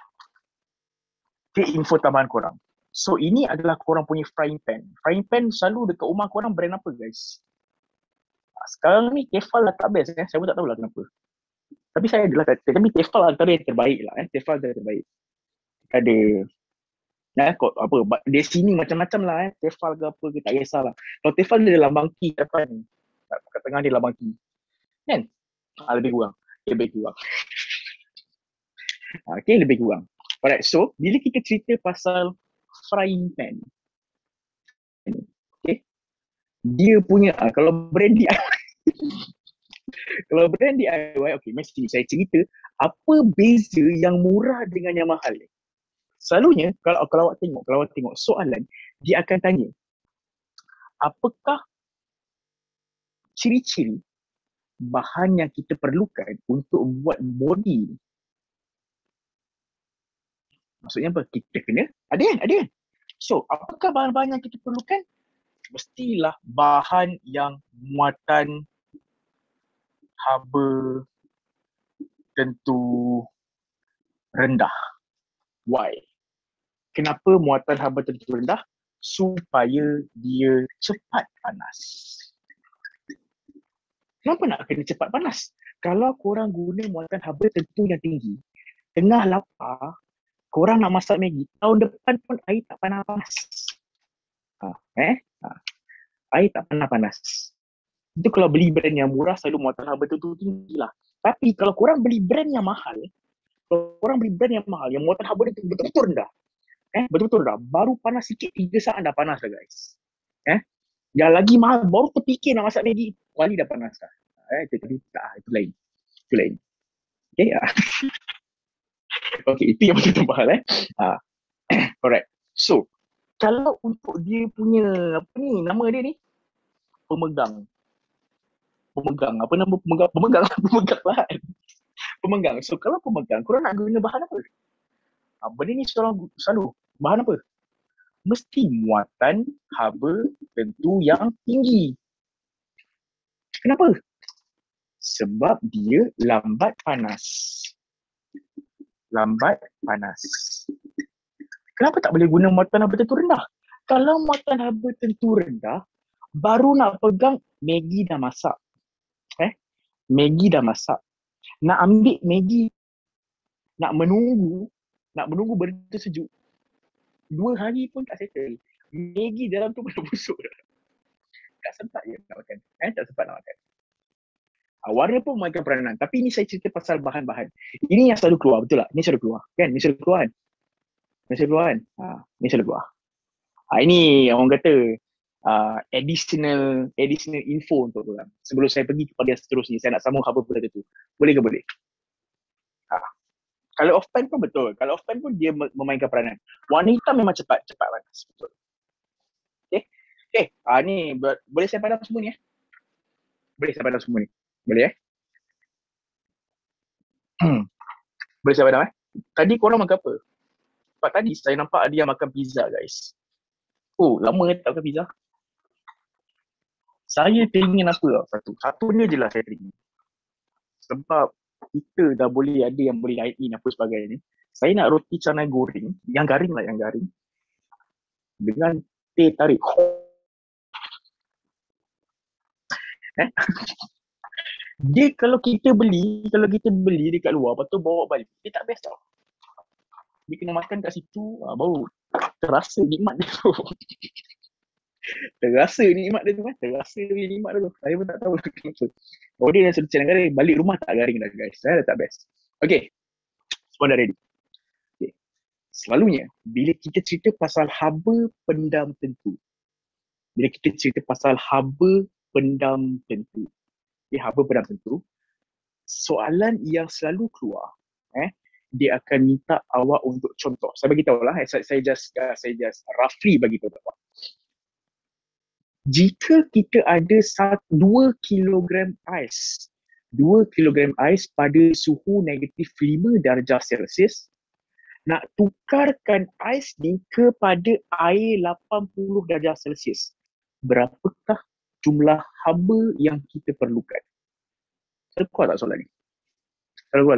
Okay, info tambahan korang. So, ini adalah korang punya frying pan. Frying pan selalu dekat rumah korang brand apa guys? Sekarang ni Tefal lah tak best. Saya pun tak tahulah kenapa. Tapi saya adalah kata, tapi Tefal antara yang terbaik lah. Tefal antara yang terbaik. Ada di sini macam-macam lah Tefal ke apa ke, tak kisahlah. Kalau Tefal dia dalam bangki depan ni, kat tengah dia dalam bangki kan, lebih kurang. Okay, lebih kurang. Alright, so bila kita cerita pasal frying pan, okay, dia punya kalau brand DIY, okay, mesti saya cerita apa beza yang murah dengan yang mahal ni. Selalunya kalau awak tengok soalan, dia akan tanya, apakah ciri-ciri bahan yang kita perlukan untuk buat body? Maksudnya apa? Kita kena ada kan? So, apakah bahan-bahan yang kita perlukan? Mestilah bahan yang muatan haba tentu rendah. Why? Kenapa muatan haba tentu rendah? Supaya dia cepat panas. Kenapa nak kena cepat panas? Kalau korang guna muatan haba tentu yang tinggi, tengah lapar, korang nak masak Maggi, tahun depan pun air tak panas-panas. Air tak panas-panas. Itu kalau beli brand yang murah, selalu muatan haba tentu tinggi lah. Tapi kalau korang beli brand yang mahal, yang muatan haba tentu betul-betul rendah, Betul-betul dah. Baru panas sikit 3 saat dah panas dah guys. Yang lagi mahal baru terfikir nak masak Maggi, kuali dah panas dah. Itu lain. Itu lain. Okay. Okay, itu yang betul-betul mahal Alright. So, kalau untuk dia punya nama dia ni pemegang. Apa nama pemegang? Pemegang lahan. Pemegang. So, kalau pemegang, korang nak guna bahan apa? Benda ni selalu bahan apa? Mesti muatan haba tentu yang tinggi. Kenapa? Sebab dia lambat panas. Kenapa tak boleh guna muatan haba tentu rendah? Kalau muatan haba tentu rendah, baru nak pegang Maggi dah masak. Maggi dah masak. Nak ambil Maggi, nak menunggu benda sejuk. 2 hari pun tak settle. Maggi dalam tu dah busuk dah. Tak sempat je nak makan. Tak sempat nak makan. Warna pun memainkan peranan. Tapi ini saya cerita pasal bahan-bahan. Ini yang selalu keluar, betul tak? Ini selalu keluar. Kan? Ini selalu keluar kan? Ini selalu keluar. Ini orang kata additional info untuk korang. Sebelum saya pergi kepada yang seterusnya, saya nak sambung haba benda tu. Boleh ke boleh? Kalau off pan pun betul. Kalau off pan pun dia memainkan peranan. Warna hitam memang cepat panas. Betul. Okay. Ni boleh saya padam semua ni Boleh saya padam semua ni? Boleh Boleh saya padam Tadi korang makan apa? Sebab tadi saya nampak ada yang makan pizza guys. Lama tak makan pizza. Saya teringin apa Satu ni je lah saya teringin. Sebab kita dah boleh ada yang boleh dine in apa sebagainya. Saya nak roti canai goreng. Yang garing. Dengan teh tarik. Dia kalau kita beli dekat luar, lepas tu bawa balik, dia tak best tau. Dia kena makan kat situ, baru terasa nikmat dia tu. Terasa nikmat dia tu. Saya pun tak tahu kenapa. Dia yang sudah canai garing, balik rumah tak garing dah guys. Saya dah tak best. Okay, semua dah ready. Okay. Selalunya, bila kita cerita pasal haba pendam tentu, haba pendam tentu, soalan yang selalu keluar, dia akan minta awak untuk contoh. Saya bagi tahu lah, saya just roughly bagi tahu awak. Jika kita ada 2 kilogram ais, 2 kilogram ais pada suhu negatif 5 darjah Celsius, nak tukarkan ais ni kepada air 80 darjah Celsius, berapakah jumlah haba yang kita perlukan? Terkuat tak soalan ni? Terkuat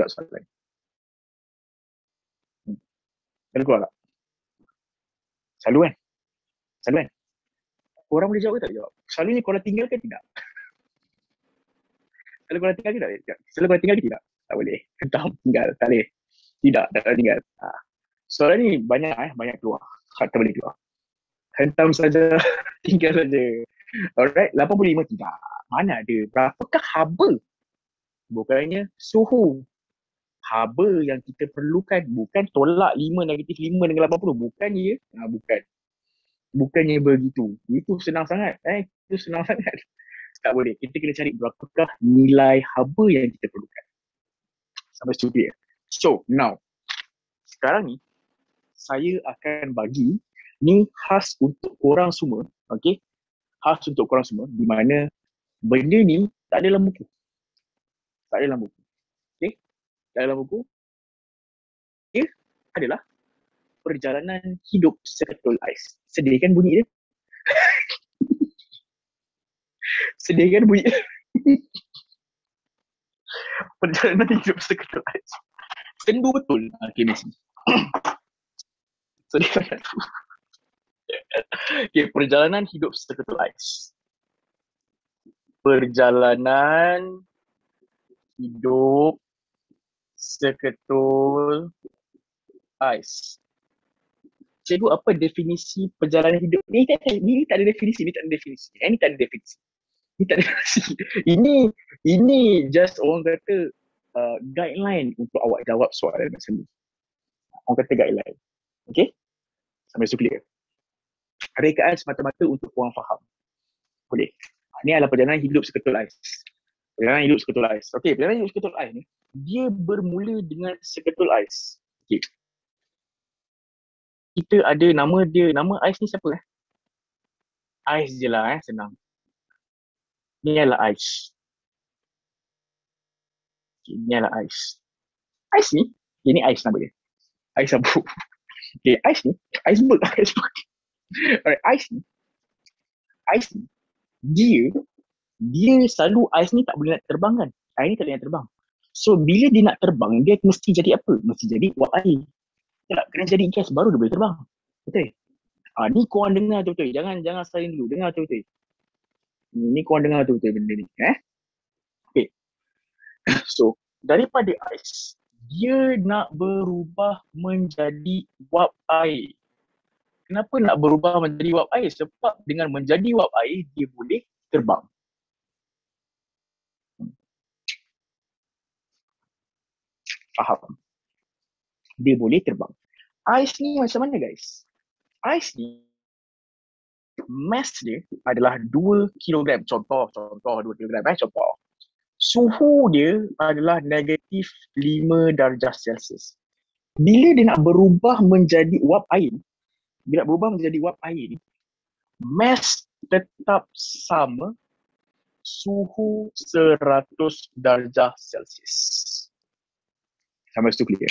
tak? Selalu kan? Korang boleh jawab ke tak jawab? Selalunya korang tinggal ke tidak? Selalu korang tinggal ke tidak? Tak boleh. Hentam tinggal. Tak boleh. Tidak, tak boleh tinggal. Soalan ni banyak keluar. Tak boleh keluar. Hentam saja, tinggal saja. Alright, 85 tidak. Mana ada? Berapakah haba? Bukannya suhu. Haba yang kita perlukan, bukan tolak 5 negatif 5 dengan 80. Bukannya. Bukannya begitu. Itu senang sangat. Tak boleh. Kita kena cari berapakah nilai haba yang kita perlukan. Sampai situ dia. So, now. Sekarang ni, saya akan bagi ni khas untuk korang semua. Okay? Khas untuk korang semua. Di mana benda ni tak ada dalam buku. Okay? Tak ada dalam buku. Dia adalah perjalanan hidup seketul ais. Sedih kan bunyi dia? Perjalanan hidup seketul ais. Sendu betul. Okay, Messi. Sedih kan? Okay, perjalanan hidup seketul ais. Perjalanan hidup seketul ais. Cikgu, apa definisi perjalanan hidup ni? Ini tak ada definisi. Ini just orang kata guideline untuk awak jawab soalan macam ni. Orang kata guideline. Okay? Sampai situ clear. Rekaan semata-mata untuk korang faham. Boleh. Ini adalah perjalanan hidup seketul ais. Perjalanan hidup seketul ais. Okey, perjalanan hidup seketul ais ni, dia bermula dengan seketul ais. Okey. Kita ada nama dia, nama ais ni siapa? Ais je lah, senang. Ni adalah ais. Okay, ni adalah ais. Ais ni, ini ais nama dia. Ais sabuk. Okay, ais ni, iceberg. Alright, ais ni, dia selalu ais ni tak boleh nak terbang kan. Ais ni tak boleh nak terbang. So, bila dia nak terbang, dia mesti jadi apa? Mesti jadi wap air. Tak, kena jadi gas baru dia boleh terbang. Betul? Ni korang dengar betul-betul. Jangan saling dulu. Dengar betul-betul. Ni korang dengar betul-betul benda ni. Okay. So, daripada ais, dia nak berubah menjadi wap air. Kenapa nak berubah menjadi wap air? Sebab dengan menjadi wap air, dia boleh terbang. Faham? Dia boleh terbang. Ais ni macam mana guys? Ais ni, mass dia adalah 2 kg. Contoh 2 kg. Contoh. Suhu dia adalah negatif 5 darjah Celsius. Bila dia nak berubah menjadi wap air, mass tetap sama suhu 100 darjah Celsius. Sampai situ clear.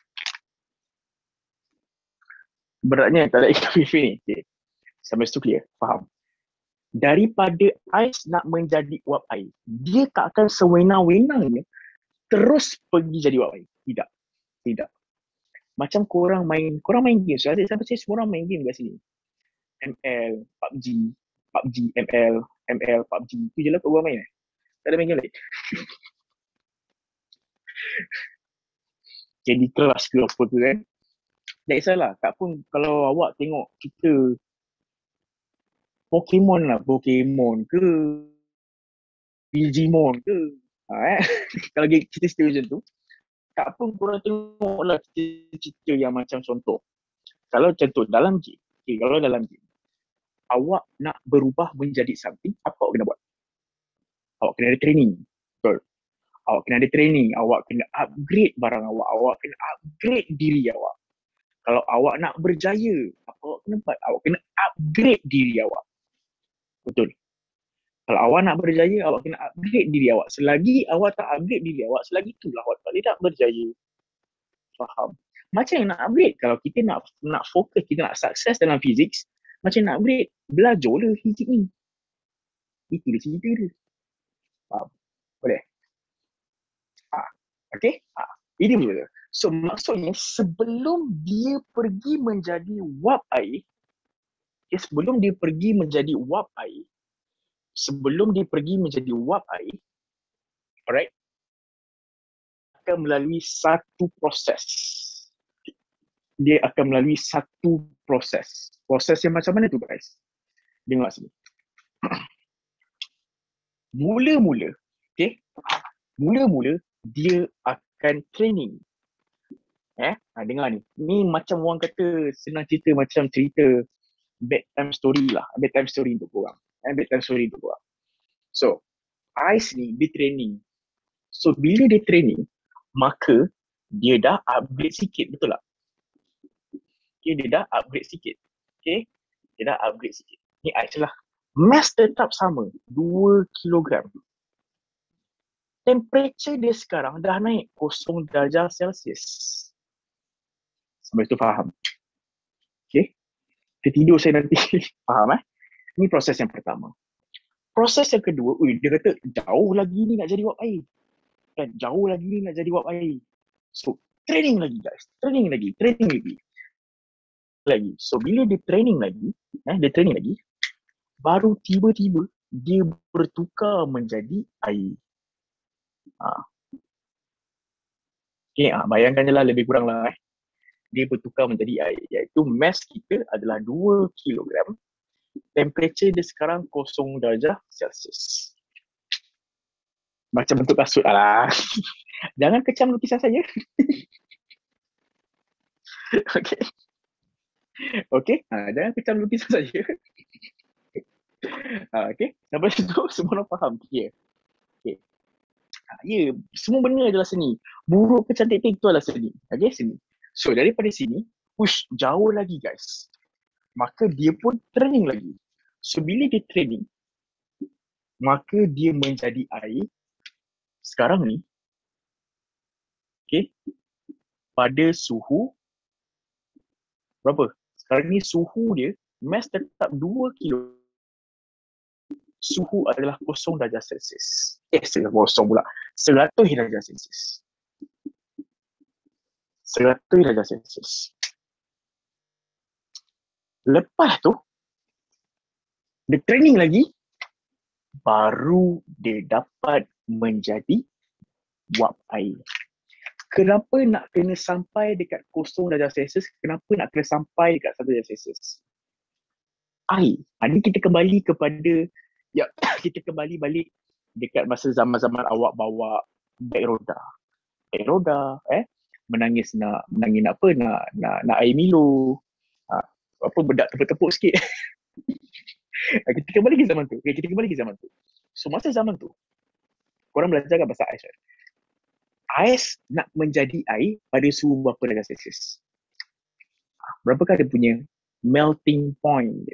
Beratnya tak ada FFV ni. Okay. Sampai situ clear. Faham? Daripada ais nak menjadi wap air, dia tak akan sewenang-wenangnya terus pergi jadi wap air. Tidak. Macam korang main game. Saya semua orang main game kat sini. ML, PUBG, ML, PUBG. Itu je lah korang main. Tak ada main game lain. Jadi kelas ke apa ke kan. Tak kisahlah. Tak pun kalau awak tengok kita Pokemon ke Digimon ke. Kalau cerita macam tu, tak pun korang tengoklah cerita yang macam contoh. Kalau contoh dalam game, awak nak berubah menjadi something, apa awak kena buat? Awak kena ada training. Betul. Awak kena ada training, awak kena upgrade barang awak kena upgrade diri awak. Kalau awak nak berjaya, apa awak kena buat? Awak kena upgrade diri awak. Betul. Kalau awak nak berjaya, awak kena upgrade diri awak. Selagi awak tak upgrade diri awak, selagi itulah awak tak boleh tak berjaya. Faham? Macam yang nak upgrade, kalau kita nak fokus, kita nak sukses dalam fizik, macam nak upgrade, belajarlah fizik ni. Itulah cerita dia. Faham? Boleh? Okay? Ini betul. So maksudnya sebelum dia pergi menjadi wap air, alright, akan melalui satu proses. Proses yang macam mana tu guys? Tengok sini. Mula-mula dia akan training. Dengar ni. Ni macam orang kata senang cerita macam cerita bedtime story lah. Bedtime story untuk korang. So, ais ni dia training. So, bila dia training, maka dia dah upgrade sikit. Betul tak? Okay, dia dah upgrade sikit. Ni ais lah. Mass tetap sama. 2 kg. Temperature dia sekarang dah naik 0 darjah Celsius. Sampai tu faham? Okay. Tertidur saya nanti. Faham Ini proses yang pertama. Proses yang kedua, dia kata jauh lagi ni nak jadi wap air. So, training lagi guys. Training lagi. So, bila dia training lagi, baru tiba-tiba dia bertukar menjadi air. Okay, bayangkan je lah lebih kurang lah. Dia bertukar menjadi air. Iaitu mass kita adalah 2 kg. Temperature dia sekarang 0 darjah Celsius. Macam bentuk kasut lah. Jangan kecam lukisan saya. Okay. Okay, jangan pecah lukisan saja. Okay, sampai situ semua orang faham. Okay. Ya, semua benda adalah seni. Buruk ke cantik itu adalah seni. Okay, seni. So, daripada sini, jauh lagi guys. Maka dia pun training lagi. So, bila dia training, maka dia menjadi air. Sekarang ni, okay, pada suhu, berapa? Sekarang ni suhu dia, mass tetap 2 kilo. Suhu adalah 0 darjah Celsius. Kosong pula. 100 darjah Celsius. 100 darjah Celsius. Lepas tu, dia training lagi, baru dia dapat menjadi wap air. Kenapa nak kena sampai dekat 0 darjah Celsius? Kenapa nak kena sampai dekat 1 darjah Celsius? Air. Ini kita kembali kepada, kita kembali balik dekat masa zaman-zaman awak bawa beg roda. Beg roda, menangis nak air Milo. Bedak tepuk-tepuk sikit. Kita kembali ke zaman tu. So masa zaman tu, korang belajar pasal ais. Ais nak menjadi air pada suhu berapa darjah Celsius? Berapakah dia punya melting point dia?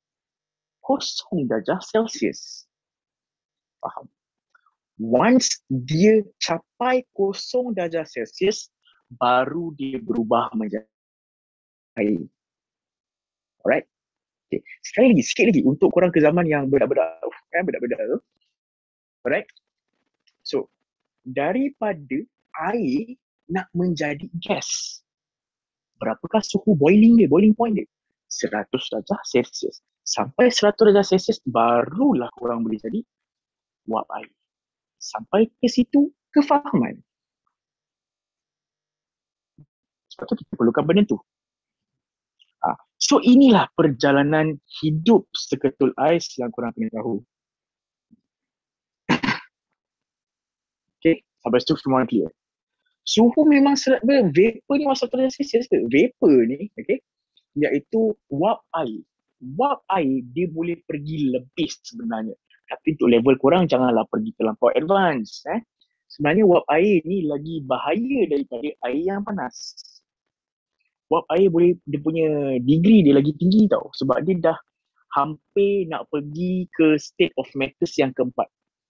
0 darjah Celsius. Faham? Once dia capai 0 darjah Celsius, baru dia berubah menjadi air. Alright? Okay. Sikit lagi untuk korang ke zaman yang bedak-bedak tu. Alright? So, daripada air nak menjadi gas, berapakah suhu boiling point dia? 100 darjah Celsius. Sampai 100 darjah Celsius barulah korang boleh jadi wap air. Sampai ke situ kefahaman. Sebab tu kita perlukan benda tu. So inilah perjalanan hidup seketul ais yang korang kena tahu. Okay, sampai situ semua clear. Suhu memang vapor ni masuk darjah Celsius ke? Vapor ni, okay, iaitu wap air. Wap air dia boleh pergi lebih sebenarnya. Tapi untuk level korang janganlah pergi terlampau advance. Sebenarnya wap air ni lagi bahaya daripada air yang panas. Wap air dia punya degree dia lagi tinggi tau. Sebab dia dah hampir nak pergi ke state of matters yang keempat.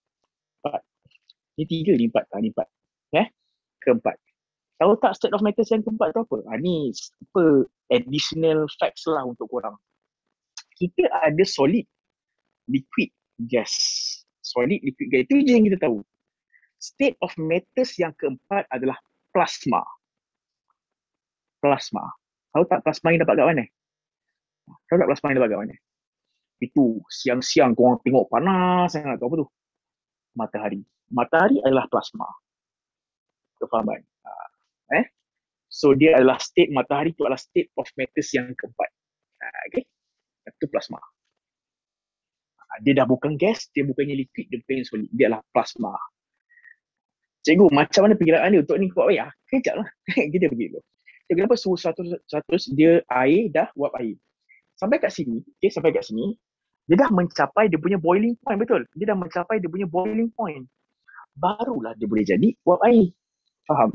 Ni 3 ni 4. Ni 4. Keempat. Tahu tak state of matters yang keempat tu apa? Ni additional facts lah untuk korang. Kita ada solid, liquid, gas. Solid, liquid, gas. Itu je yang kita tahu. State of matters yang keempat adalah plasma. Plasma. Tahu tak plasma yang dapat kat mana? Tahu tak plasma yang dapat kat mana? Itu siang-siang korang tengok panas sangat. Apa tu? Matahari. Matahari adalah plasma. Kefahaman? So dia adalah state, matahari itu adalah state of matters yang keempat. Okay? Itu plasma. Dia dah bukan gas, dia bukannya liquid, dia bukannya solid. Dia adalah plasma. Cikgu, macam mana perkiraan dia untuk ni kuat air? Kejap lah. Kita pergi dulu. So, kenapa suhu 100 dia air dah wap air? Sampai kat sini, dia dah mencapai dia punya boiling point, betul? Dia dah mencapai dia punya boiling point. Barulah dia boleh jadi wap air. Faham?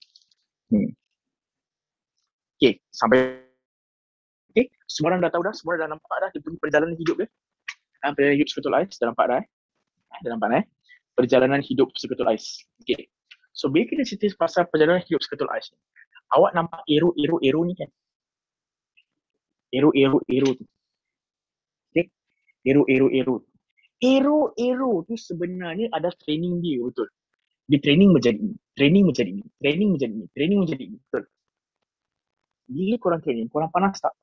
Okay, sampai semua orang dah tahu dah, semua orang dah nampak dah dia punya perjalanan hidup dia. Perjalanan hidup seketul ais, dah nampak dah. Dah nampak dah. Perjalanan hidup seketul ais. Okay. So, bila kita cerita pasal perjalanan hidup seketul ais ni, awak nampak ero ni kan? Ero tu. Okay? Ero tu sebenarnya ada training dia, betul. Dia training menjadi ini, training menjadi ini, betul. Bila korang training, korang panas tak?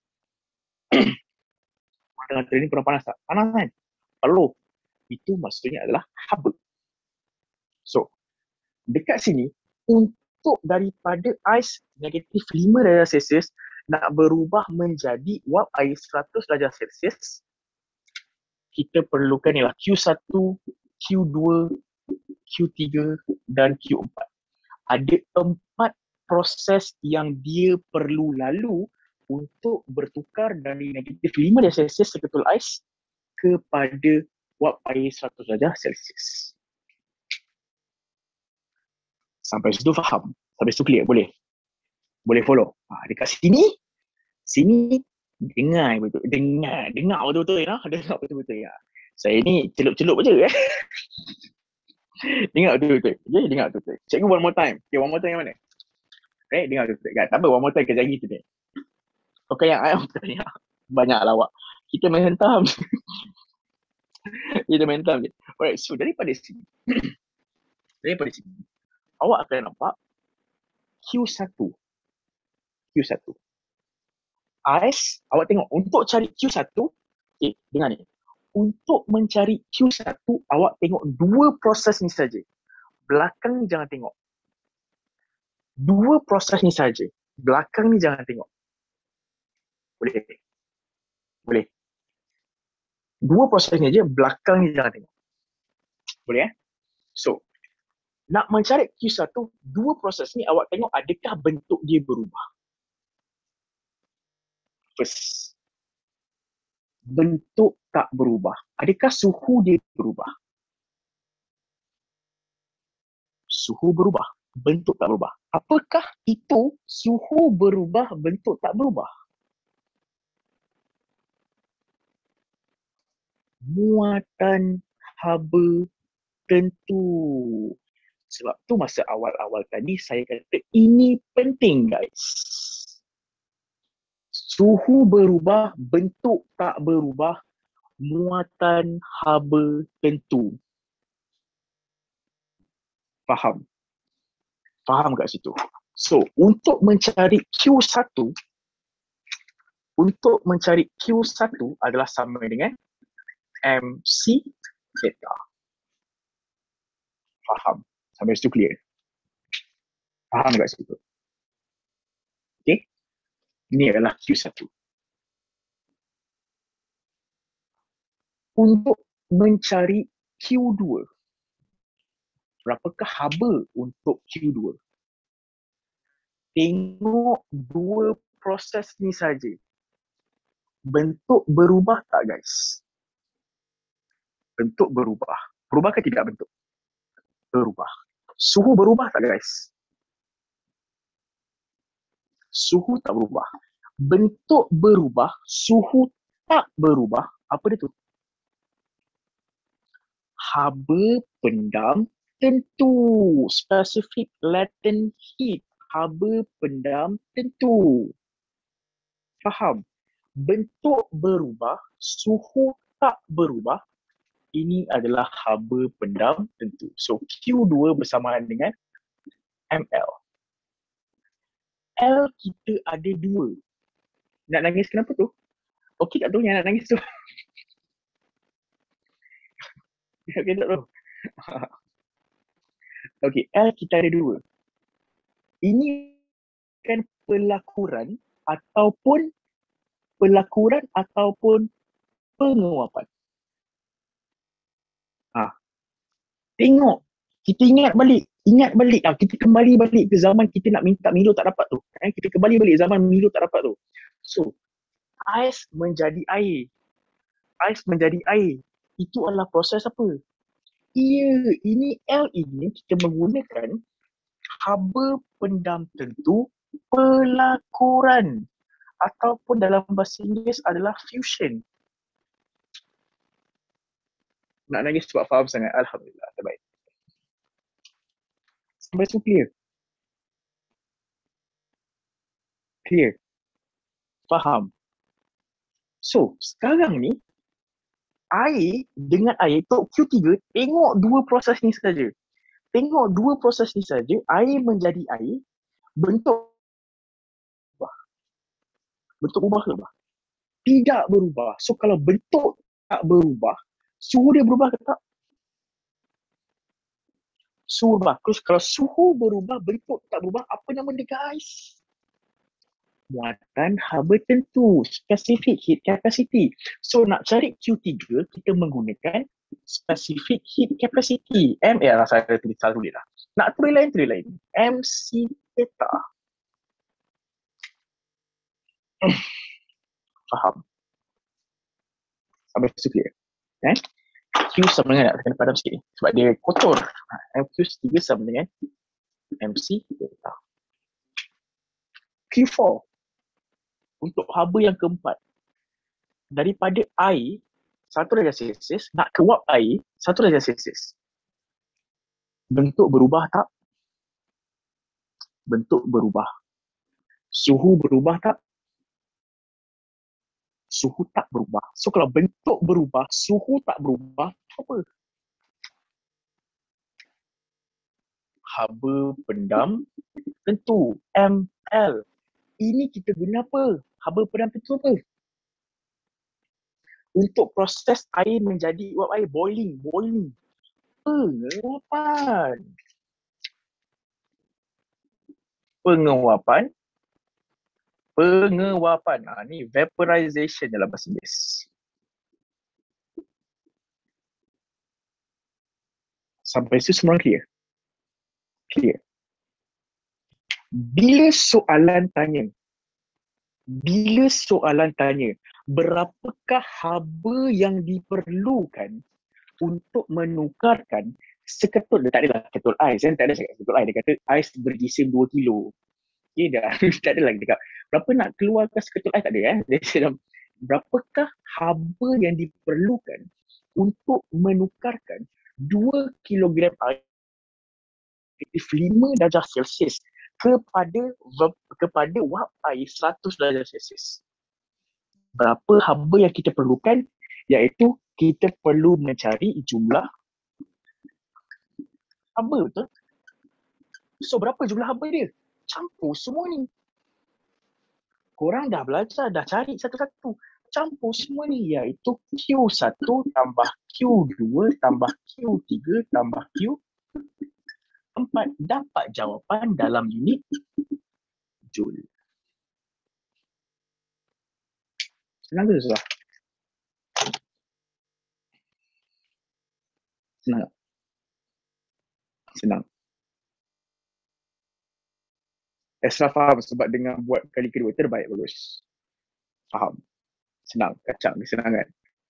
Dengan training korang panas tak? Panas kan? Kalau itu maksudnya adalah haba. So, dekat sini, untuk daripada ais negatif 5 darjah Celsius nak berubah menjadi wap air 100 darjah Celsius, kita perlukan ialah Q1, Q2, Q3 dan Q4. Ada 4 proses yang dia perlu lalu untuk bertukar dari negatif 5 darjah Celsius seketul ais kepada wap air 100 darjah Celsius. Sampai situ faham? Sampai situ clear? Boleh? Boleh follow? Dekat sini dengar betul. Dengar betul-betul ya. Dengar betul-betul ya. Saya ni celup-celup je dengar betul-betul. Okay, dengar betul-betul. Cikgu one more time. Okay, one more time yang mana? Okay, dengar betul-betul. Tak apa, one more time kejap lagi tu deh. Okay, yang ayam tanya. Banyak lawak. Kita main hentam. Kita main hentam je. Alright, so daripada sini. Awak akan nampak Q1. Ais, awak tengok untuk cari Q1, okay, dengar ni. Untuk mencari Q1, awak tengok dua proses ni saja. Belakang ni jangan tengok. Dua proses ni saja. Belakang ni jangan tengok. Boleh. Dua proses ni aja, belakang ni jangan tengok. Boleh So, nak mencari Q1, dua proses ni awak tengok adakah bentuk dia berubah. First, bentuk tak berubah. Adakah suhu dia berubah? Suhu berubah, bentuk tak berubah. Apakah itu suhu berubah, bentuk tak berubah? Muatan haba tentu. Sebab tu masa awal-awal tadi saya kata ini penting guys. Suhu berubah, bentuk tak berubah, muatan haba tentu. Faham? Faham kat situ? So, untuk mencari Q1 adalah sama dengan MC theta. Faham? Sampai situ clear? Faham kat situ? Okay? Ini adalah Q1. Untuk mencari Q2. Berapakah haba untuk Q2? Tengok dua proses ni saja. Bentuk berubah tak guys? Bentuk berubah. Berubah ke tidak bentuk? Berubah. Suhu berubah tak guys? Suhu tak berubah. Bentuk berubah, suhu tak berubah. Apa dia tu? Haba pendam tentu. Specific latent heat. Haba pendam tentu. Faham? Bentuk berubah, suhu tak berubah. Ini adalah haba pendam tentu. So Q2 bersamaan dengan ml. L kita ada dua. Nak nangis kenapa tu? Okey tak tahu yang nak nangis tu. Okey tak tahu. Okey, L kita ada dua. Ini kan pelakuran ataupun penguapan. Tengok, kita ingat balik. Kita kembali balik ke zaman kita nak minta Milo tak dapat tu. Kita kembali balik zaman Milo tak dapat tu. So, ais menjadi air. Itu adalah proses apa? Ini L ini kita menggunakan haba pendam tentu pelakuran ataupun dalam bahasa Inggeris adalah fusion. Nak nangis sebab faham sangat. Alhamdulillah, terbaik. Sampai tu clear? Clear? Faham? So, sekarang ni air dengan air untuk Q3, tengok dua proses ni saja. Air menjadi air, bentuk berubah ke tak? Tidak berubah. So kalau bentuk tak berubah, suhu dia berubah ke tak? Suhu berubah. Terus kalau suhu berubah, bentuk tak berubah, apa nama dia guys? Muatan haba tentu, specific heat capacity. So nak cari Q3, kita menggunakan specific heat capacity. Saya tulis lah. Nak tulis lain. MC theta. Faham? Sampai situ clear. Q sama dengan, nak kena padam sikit ni sebab dia kotor. MQ3 sama dengan MC delta. Q4 untuk haba yang keempat, daripada air 1 darjah Celsius nak ke wap air 1 darjah Celsius. Bentuk berubah tak? Bentuk berubah. Suhu berubah tak? Suhu tak berubah. So kalau bentuk berubah, suhu tak berubah, apa? Haba pendam tentu, ml. Ini kita guna apa? Haba pendam tentu apa? Untuk proses air menjadi uap air, boiling. Penguapan. Ni vaporization dalam bahasa Inggeris. Sampai situ semua clear? Clear. Bila soalan tanya, berapakah haba yang diperlukan untuk menukarkan seketut, dia tak adalah ketul ais, tak ada cakap ketul ais, dia kata ais berjisim 2 kilo. Okay, dah. Tak ada lagi dekat berapa nak keluarkan seketul ais, tak ada. Dia dalam berapakah haba yang diperlukan untuk menukarkan 2 kilogram air 5 darjah Celsius kepada wap air 100 darjah Celsius. Berapa haba yang kita perlukan, iaitu kita perlu mencari jumlah haba, betul? So berapa jumlah haba dia? Campur semua ni. Korang dah belajar, dah cari satu-satu. Campur semua ni, iaitu Q1 tambah Q2 tambah Q3 tambah Q4. Dapat jawapan dalam unit Joule. Senang ke susah? Senang. Esra faham sebab dengan buat kali kedua terbaik, bagus. Faham. Senang, kacang, kesenangan.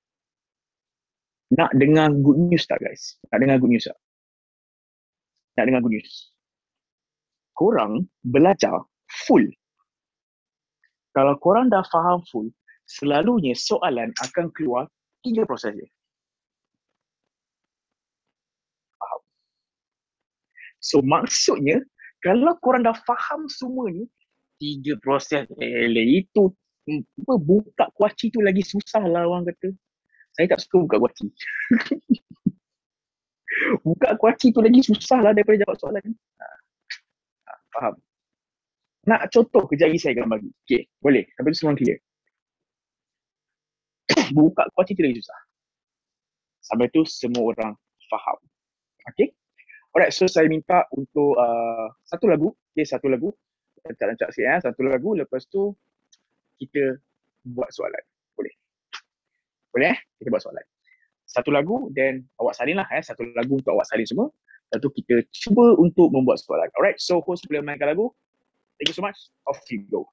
Nak dengar good news tak guys? Nak dengar good news tak? Nak dengar good news? Korang belajar full. Kalau korang dah faham full, selalunya soalan akan keluar 3 proses je. Faham? So maksudnya, kalau korang dah faham semua ni, 3 proses, itu buka kuaci tu lagi susah lah orang kata. Saya tak suka buka kuaci. Buka kuaci tu lagi susah lah daripada jawab soalan ni. Faham? Nak contoh kejap lagi saya akan bagi. Okay, boleh. Sampai tu semua clear. Buka kuaci tu lagi susah. Sampai tu semua orang faham. Okay? Alright, so saya minta untuk satu lagu. Okay, satu lagu. Rancak-rancak sikit ya. Satu lagu, lepas tu kita buat soalan. Boleh? Boleh kita buat soalan. Satu lagu, then awak salin lah ya. Satu lagu untuk awak salin semua. Lepas tu kita cuba untuk membuat soalan. Alright, so host boleh mainkan lagu. Thank you so much. Off you go.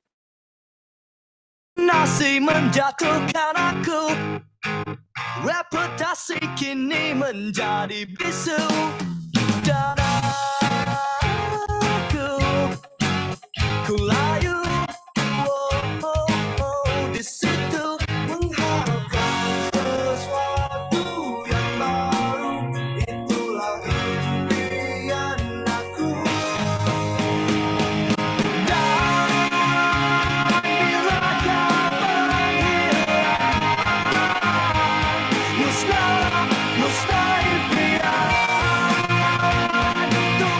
Nasi menjatuhkan aku, reputasi kini menjadi bisu. Dan aku layu di situ mengharapkan sesuatu yang baru. Itulah impian aku. Dan bila kau menghilang, musnah impian.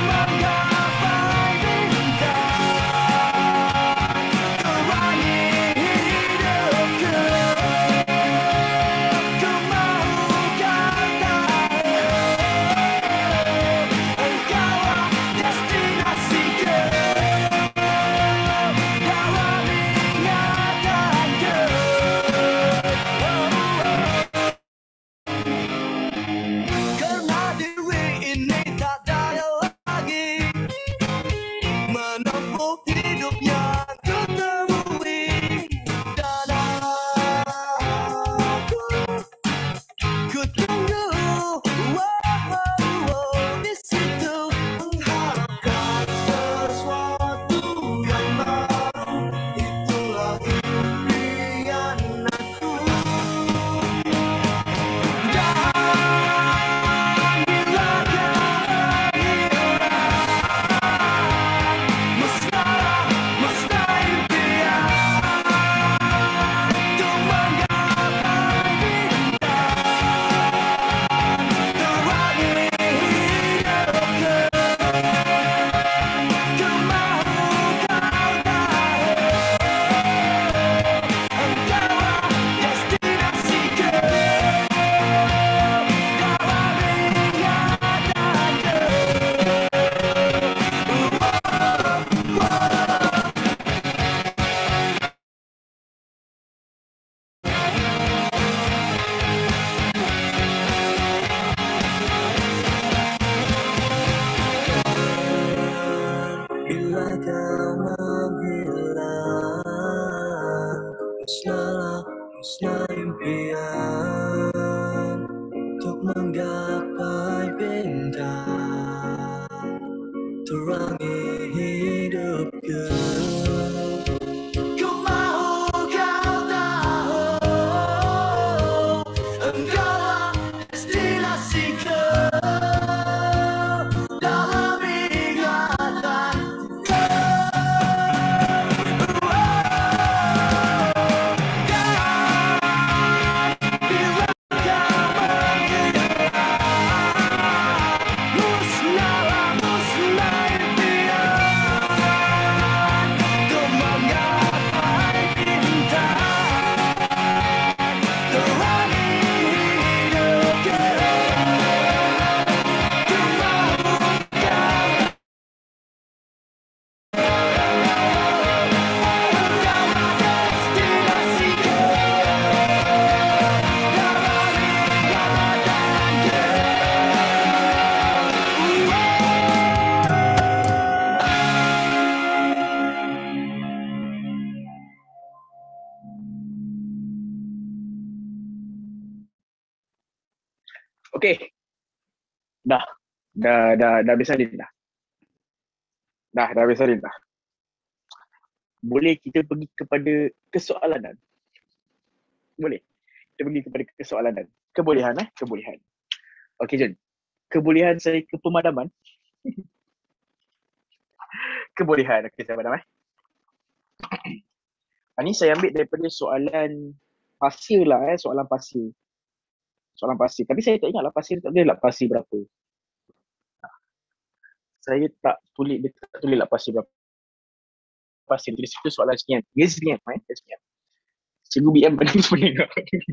musnah impian untuk menggapai bintang, terangi hidupku. Ku mau kau tahu, engkaulah destinasiku dalam ingatanku. Bila kau menghilang, musnahlah musnah impian untuk menggapai bintang, terangi hidupku. Ku mau kau destinasiku dalam Okay. Dah habis salin dah. Dah habis salin dah. Boleh kita pergi kepada kesoalanan? Boleh. Kita pergi kepada kesoalanan. Kebolehan kebolehan. Okey Jen. Kebolehan saya ke pemadaman. Kebolehan okey saya padam Ini saya ambil daripada soalan pasir lah soalan pasir. Soalan pasir. Tapi saya tak ingat lah pasir tak boleh lah pasir berapa. Saya tak tulis, dia tak tulis lah pasir berapa. Pasir tulis situ soalan sekian. Dia sekian. Sekian. Cikgu BM pada sebenarnya.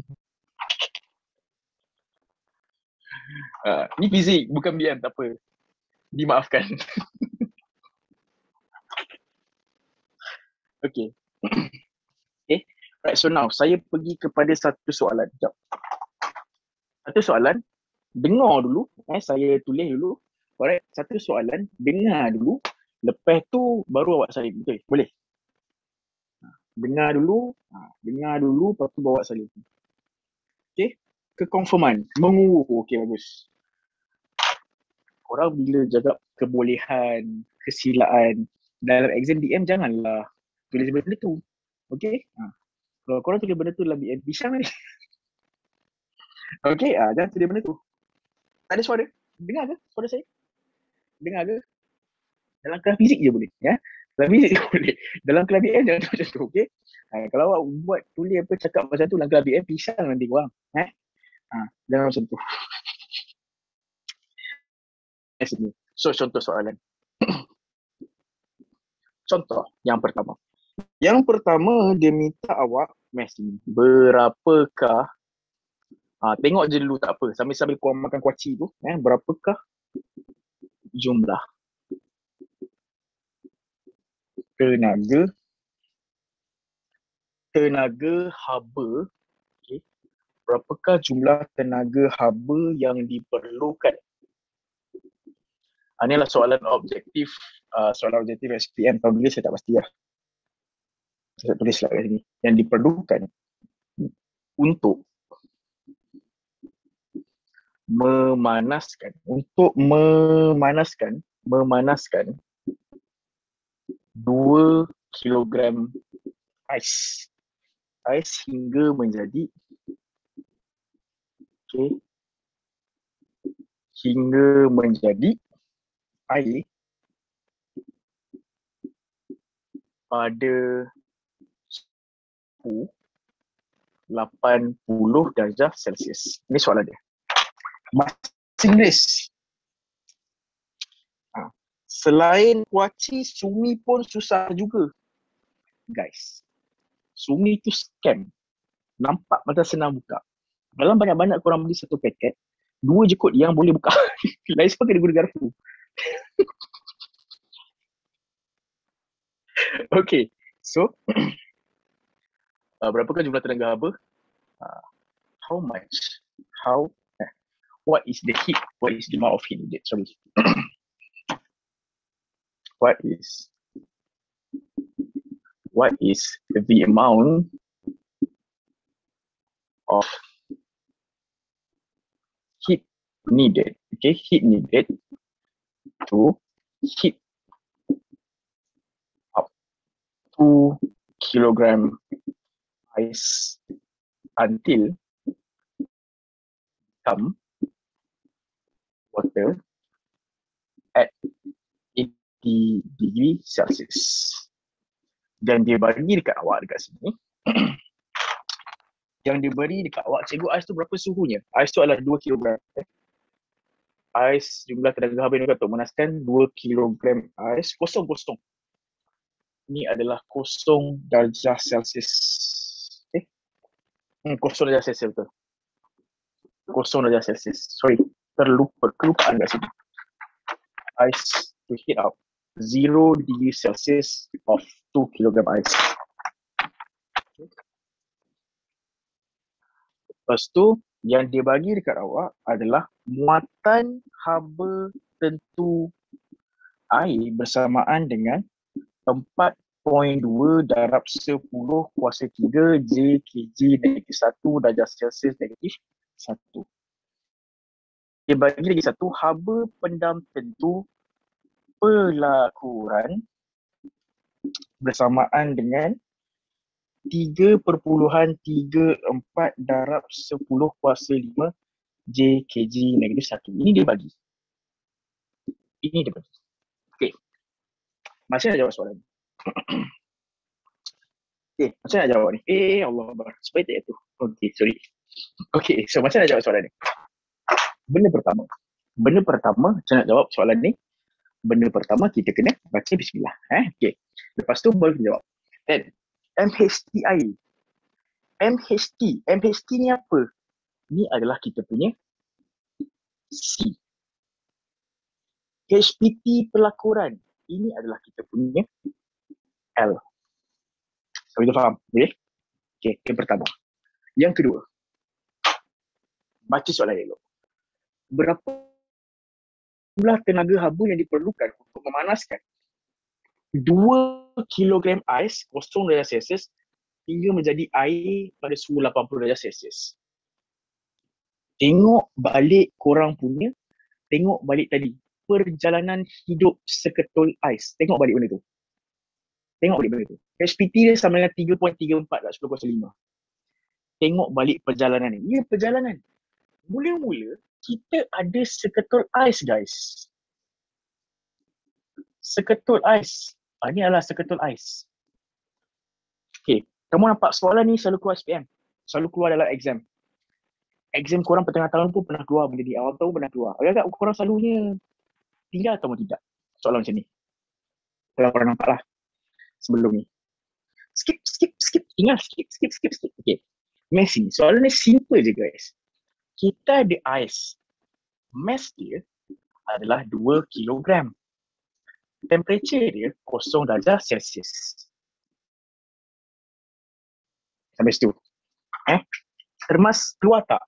Ni fizik bukan BM, tak apa. Dimaafkan. Okay. Okay. Right, so now saya pergi kepada satu soalan. Sekejap. Satu soalan, dengar dulu. Saya tulis dulu. Alright, satu soalan, dengar dulu. Lepas tu baru awak salin. Betul? Boleh? Dengar dulu, lepas tu bawa salin. Okay? Kekonfirman, mengurus. Okay, bagus. Korang bila jaga kebolehan, kesilaan, dalam exam DM janganlah tulis benda tu. Okay? Kalau korang tulis benda tu dalam DM, pisang ni. Okay, jangan tulis benda tu. Tak ada suara. Dengar ke suara saya? Dengar ke? Dalam kelas fizik je boleh. Ya? Dalam fizik je boleh. Dalam kelas BM jangan macam tu. Okay? Kalau awak buat tulis apa cakap macam tu dalam kelas BM, pisang nanti korang. Jangan macam tu. So, contoh soalan. Contoh yang pertama. Yang pertama, dia minta awak mesej berapakah, tengok je dulu tak apa, sambil-sambil korang makan kuaci tu, berapakah jumlah tenaga haba, okay. Berapakah jumlah tenaga haba yang diperlukan? Ini adalah soalan objektif SPM. Tahun dulu saya tak pasti lah. Saya tulis lah kat sini. Yang diperlukan untuk memanaskan 2 kilogram ais hingga menjadi air pada suhu 80 darjah Celsius. Ini soalan dia. Bahasa Inggeris. Selain kuaci, Sumi pun susah juga. Guys, Sumi tu scam. Nampak macam senang buka. Dalam banyak-banyak korang beli satu paket, 2 je kot yang boleh buka. Lain semua kena guna garpu. Okay, so berapakah jumlah tenaga haba? What is the heat? What is the amount of heat needed? Sorry. What is the amount of heat needed, okay, heat needed to heat up 2 kilogram ice until become water at 80 degree Celsius. Dan dia bagi dekat awak dekat sini. Yang dia beri dekat awak, cikgu, ais tu berapa suhunya? Ais tu adalah 2 kilogram. Ais, jumlah tenaga habis untuk memanaskan 2 kilogram ais kosong. Ini adalah 0 darjah Celsius. Okay? 0 darjah Celsius betul. 0 darjah Celsius. Sorry, terlupaan kat sini. Ice to heat up 0 degree Celsius of 2 kilogram ice. Lepas tu, yang dia bagi dekat awak adalah muatan haba tentu air bersamaan dengan 4.2 darab 10 kuasa 3 J kg negatif 1 darjah Celsius negatif 1. Dia bagi lagi satu, haba pendam tentu pelakuran bersamaan dengan 3.34 darab 10 kuasa 5 J kg negatif 1. Ini dia bagi. Okay. Macam mana jawab soalan ni? Okay, macam mana jawab ni? Allah Akbar. Supaya tak tu. Okay, sorry. Okay, so macam mana jawab soalan ni? Benda pertama, macam nak jawab soalan ni? Benda pertama, kita kena baca bismillah. Okay. Lepas tu baru kita jawab. Then, MHT air. MHT ni apa? Ni adalah kita punya C. HPT pelakuran. Ini adalah kita punya L. So, kita faham? Okay? Okay, yang pertama. Yang kedua, baca soalan elok. Berapa jumlah tenaga haba yang diperlukan untuk memanaskan 2 kilogram ais 0 darjah Celsius hingga menjadi air pada suhu 80 darjah Celsius. Tengok balik korang punya, tengok balik tadi, perjalanan hidup seketul ais. Tengok balik benda tu. HPT dia sama dengan 3.34 lah, 10/5. Tengok balik perjalanan ni. Ia perjalanan. Mula-mula, kita ada seketul ais, guys. Seketul ais. Ini adalah seketul ais. Okay, kamu nampak soalan ni selalu keluar SPM. Selalu keluar dalam exam. Exam korang pertengah tahun pun pernah keluar benda ni. Awal tahun pernah keluar. Agak-agak korang selalunya tinggal atau tidak? Soalan macam ni. Kalau korang nampak lah sebelum ni. Skip. Tinggal skip. Okay. Mass ni. Soalan ni simple je, guys. Kita ada ais. Mass dia adalah 2 kilogram. Temperature dia 0 darjah Celsius. Sampai situ. Termas keluar tak?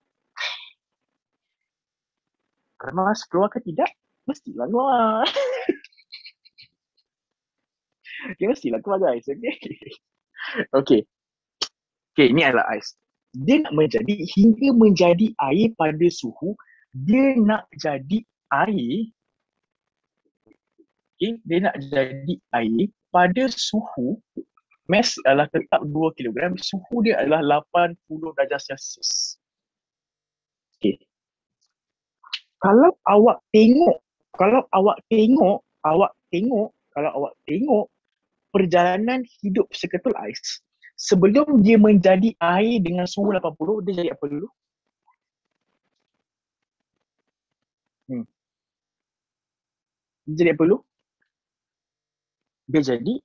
Termas keluar ke tidak? Mestilah keluar. Okay, mestilah keluar, guys. Okay, ini adalah ais. Dia nak hingga menjadi air pada suhu, dia nak jadi air. Okay, dia nak jadi air pada suhu, mass adalah tetap 2 kg, suhu dia adalah 80 darjah Celsius. Okay. Kalau awak tengok perjalanan hidup seketul ais, sebelum dia menjadi air dengan suhu 80, dia jadi apa dulu? Dia jadi apa dulu? Dia jadi,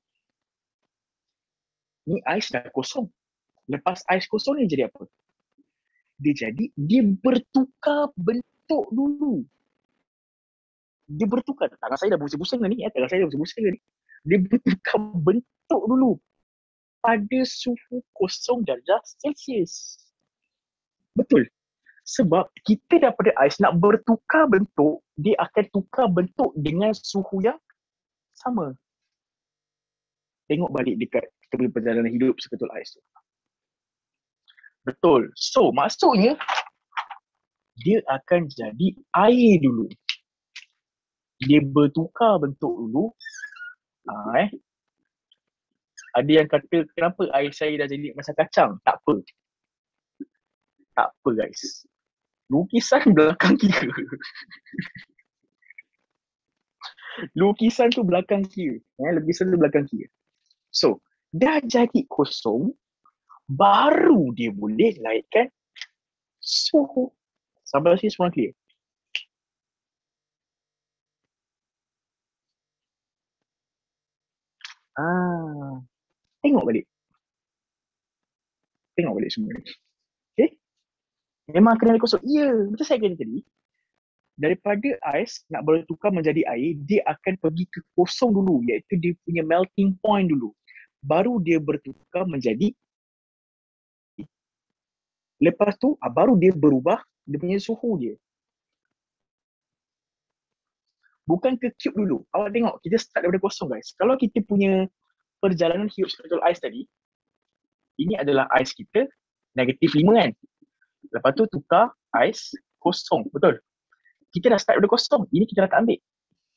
ni ais dah kosong. Lepas ais kosong ni jadi apa? Dia bertukar bentuk dulu. Dia bertukar. Tangan saya dah pusing-pusing ni. Dia bertukar bentuk dulu pada suhu 0 darjah Celsius. Betul. Sebab kita daripada ais nak bertukar bentuk, dia akan tukar bentuk dengan suhu yang sama. Tengok balik dekat perjalanan hidup seketul ais tu. Betul. So, maksudnya dia akan jadi air dulu. Dia bertukar bentuk dulu. Ada yang kata, kenapa air saya dah jadi macam kacang? Tak apa. Tak apa guys. Lukisan belakang kira. Lukisan tu belakang kira. Lukisan tu belakang kira. So, dah jadi kosong, baru dia boleh naikkan suhu. Sampai sini semua clear? Tengok balik. Tengok balik semua ni. Okay? Memang kena ada kosong. Ya, macam saya kata tadi. Daripada ais nak bertukar menjadi air, dia akan pergi ke kosong dulu, iaitu dia punya melting point dulu. Baru dia bertukar menjadi, lepas tu baru dia berubah dia punya suhu dia. Bukan ke cube dulu. Awak tengok, kita start daripada kosong guys. Kalau kita punya perjalanan hidup spiritual ais tadi, ini adalah ais kita, -5 kan. Lepas tu tukar ais kosong, betul? Kita dah start daripada kosong, ini kita dah tak ambil.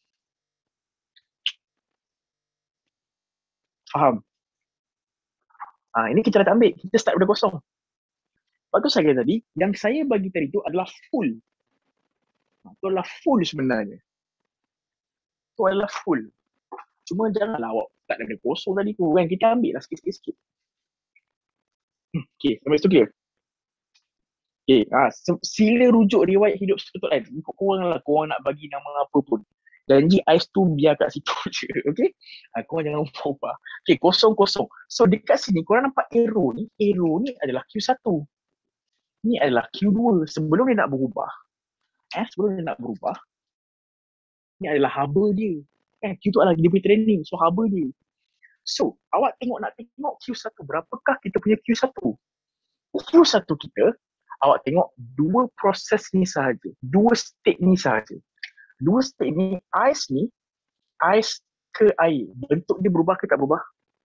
Faham? Ini kita dah tak ambil, kita start daripada kosong. Lepas tu saya kata tadi, yang saya bagi tadi tu adalah full. Itu adalah full sebenarnya. Itu adalah full. Cuma janganlah awak start daripada kosong tadi tu kan, kita ambil lah sikit-sikit. Okay, sampai situ clear? Okay, sila rujuk riwayat hidup spiritual ais. Ikut korang lah, korang nak bagi nama apa pun. Janji ais tu biar kat situ je, okay? Korang jangan ubah-ubah. Okay, kosong-kosong. So, dekat sini korang nampak arrow ni. Arrow ni adalah Q1. Ni adalah Q2. Sebelum dia nak berubah. Sebelum dia nak berubah. Ni adalah haba dia. Q tu adalah dia punya training. So, haba dia. So, awak nak tengok Q1. Berapakah kita punya Q1? Q1 kita, awak tengok dua proses ni sahaja. Dua state ni sahaja. Dua state ni, ais ke air. Bentuk dia berubah ke tak berubah?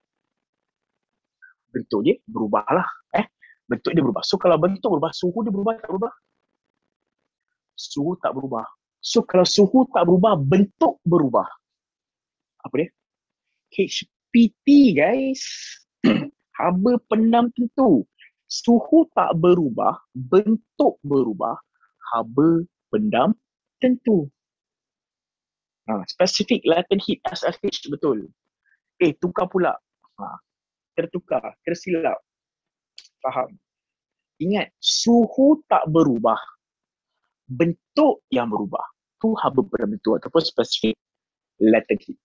Bentuk dia berubah lah. Bentuk dia berubah. So, kalau bentuk berubah, suhu dia berubah tak berubah? Suhu tak berubah. So, kalau suhu tak berubah, bentuk berubah. Apa dia? HPT guys. Haba pendam tentu. Suhu tak berubah, bentuk berubah, haba pendam tentu. Specific latent heat SLH, betul. Tukar pula. Tertukar, tersilap. Faham? Ingat, suhu tak berubah, bentuk yang berubah. Tu haba pendam tentu ataupun specific latent heat.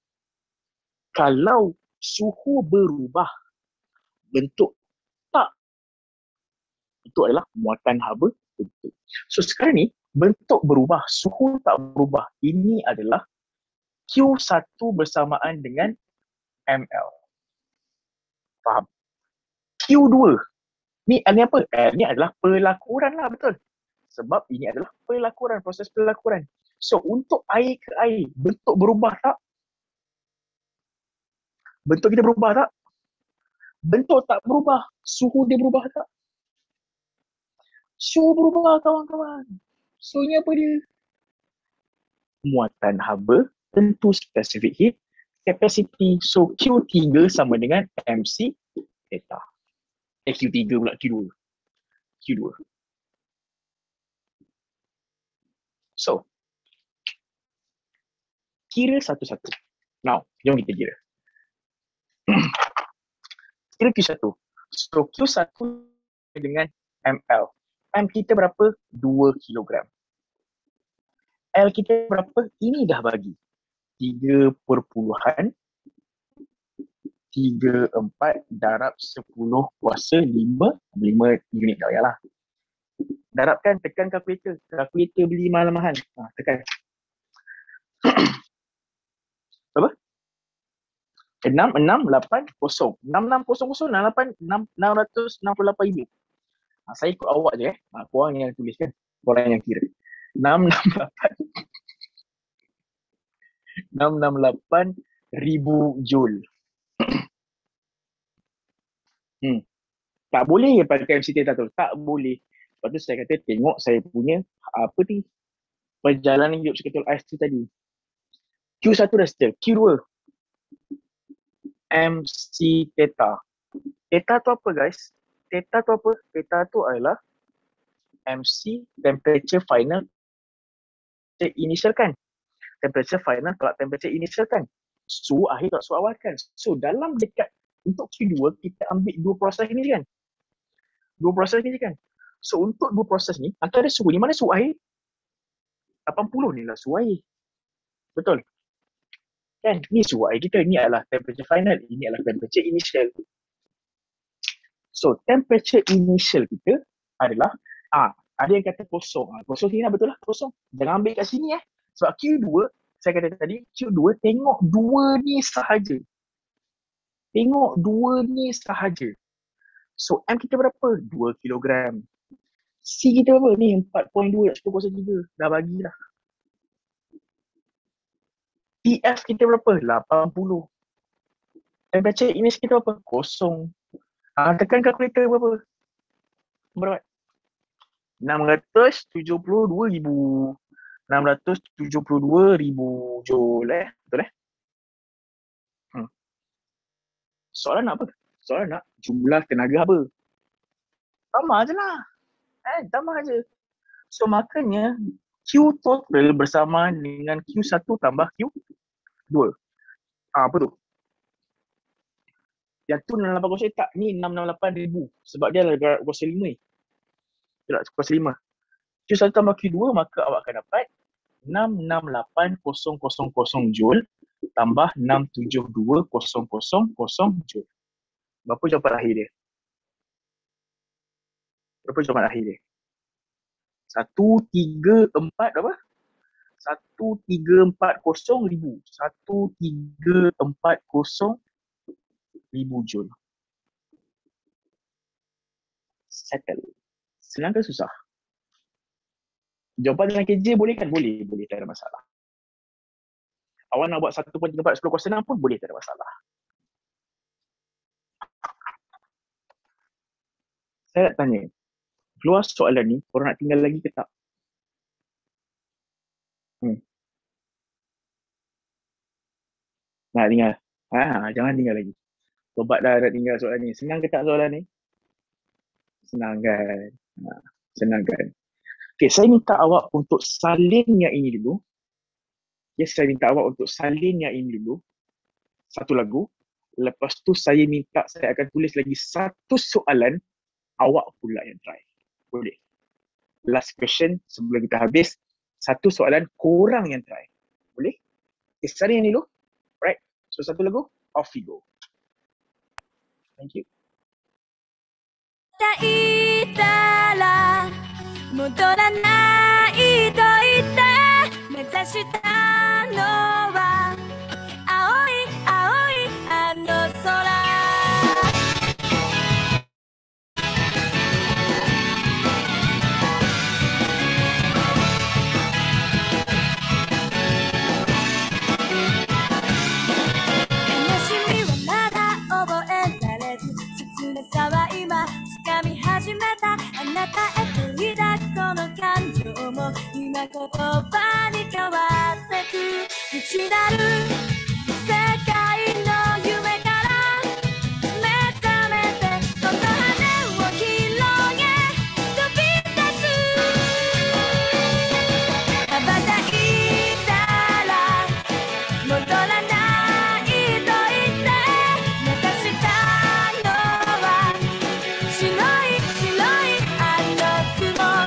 Kalau suhu berubah, bentuk tak. Itu adalah muatan haba bentuk. So sekarang ni, bentuk berubah, suhu tak berubah. Ini adalah Q1 bersamaan dengan ml. Faham? Q2, ni apa? Ni adalah pelakuran lah, betul? Sebab ini adalah pelakuran, proses pelakuran. So untuk air ke air, bentuk berubah tak? Bentuk kita berubah tak? Bentuk tak berubah, suhu dia berubah tak? Suhu berubah kawan-kawan. So ini apa dia? Muatan haba tentu specific heat capacity. So Q3 sama dengan MC theta. Q3 pula Q2. So kira satu-satu. Now, jom kita kira. Kira Q1. So Q1 dengan ml. M kita berapa? 2 kg. L kita berapa? Ini dah bagi. 3.34 darab 10 kuasa 5 unit dah lah. Darabkan, tekan kalkulator. Kalkulator beli mahal-mahal. Tekan. Berapa? 6680. 668 saya ikut awak je. Korang yang tulis kan. Korang yang kira. 668 ribu joule. Tak boleh pakai MC theta tu. Tak boleh. Lepas tu saya kata tengok saya punya apa ni perjalanan hidup seketul ais tu tadi. Q1 dah settle. Q2 MC theta. Theta tu apa guys? Theta tu apa? Theta tu adalah MC temperature final initial kan. Temperature final tolak temperature initial kan. Suhu akhir tolak suhu awal kan. So dalam dekat untuk Q2 kita ambil dua proses ni kan. Dua proses ni kan. So untuk dua proses ni antara suhu ni mana suhu akhir? 80 ni lah suhu akhir. Betul? Kan? Ni suhu air kita. Ni adalah temperature final. Ini adalah temperature initial. So, temperature initial kita adalah ada yang kata kosong. Kosong sini lah, betul lah. Kosong. Jangan ambil kat sini Sebab Q2, saya kata tadi, Q2 tengok dua ni sahaja. Tengok dua ni sahaja. So, M kita berapa? 2 kilogram. C kita berapa? Ni 4.2, 10.3. Dah bagilah. TF kita berapa? 80. Temperature initial kita berapa? Kosong. Tekan kalkulator berapa? Berapa? 672,000. 672,000 joule Betul Soalan nak apa? Soalan nak jumlah tenaga apa? Tambah je lah. Tambah je. So makanya Q total bersama dengan Q1 tambah Q2. Apa tu? Yang tu 668 tak, ni 668,000 sebab dia adalah kuasa 5 ni. Tidak kuasa 5. Q1 tambah Q2 maka awak akan dapat 668,000 joule tambah 672,000 joule. Berapa jawapan akhir dia? Berapa jawapan akhir dia? 134 berapa? 134,000. 134,000 joule. Settle. Senang ke susah? Jawapan dengan kerja boleh kan? Boleh. Boleh, tak ada masalah. Awak nak buat 1.34 10 pun boleh, tak ada masalah. Saya nak tanya, keluar soalan ni, korang nak tinggal lagi ke tak? Nak tinggal? Jangan tinggal lagi. Tobat dah nak tinggal soalan ni. Senang ke tak soalan ni? Senang kan? Senang kan? Okay, saya minta awak untuk salin yang ini dulu. Saya minta awak untuk salin yang ini dulu. Satu lagu. Lepas tu saya minta saya akan tulis lagi satu soalan. Awak pula yang try. Boleh? Last question sebelum kita habis. Satu soalan korang yang try. Boleh? Okay, salin yang ini dulu. Right? So satu lagu. Off we go. Thank you. 戻らないと言って目指したのは青い青いあの空悲しみはまだ覚えられず切なさは今掴み始めたあなたへこの感情も今言葉に変わってく未知なる世界の夢から目覚めてこの羽を広げ飛び立つ羽ばたいたら戻らないと言って目指したのは白い白いあの雲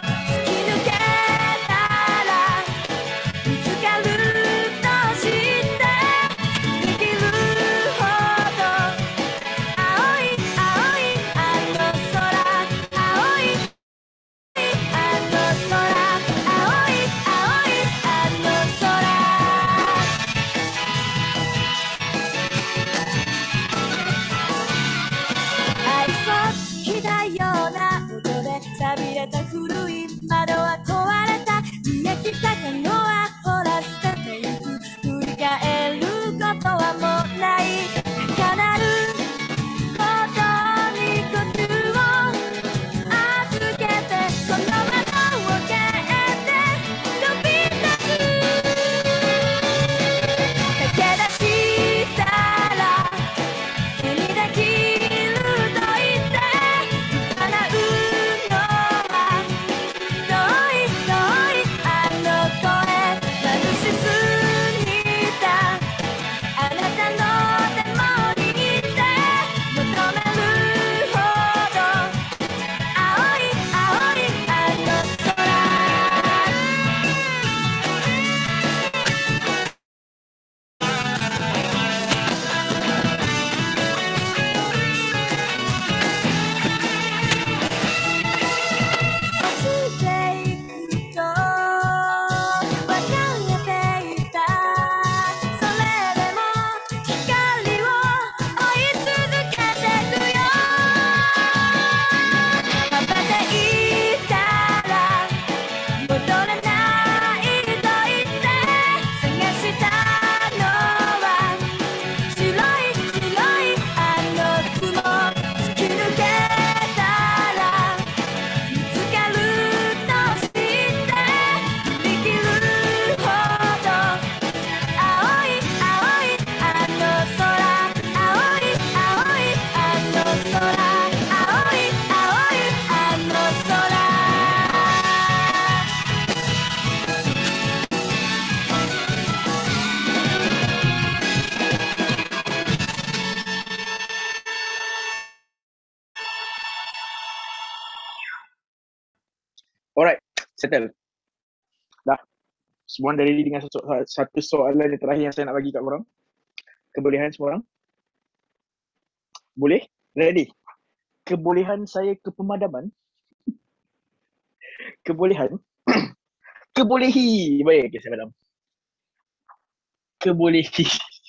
古い窓は壊れた見え切った影はほら捨ててゆく振り返ることはもうない高鳴ることに呼吸を Alright, settle. Dah. Semua dah ready dengan satu soalan yang terakhir yang saya nak bagi kat korang. Kebolehan semua orang? Boleh? Ready? Kebolehan saya ke pemadaman? Kebolehan? Kebolehi. Baik, okay, saya padam. Kebolehi.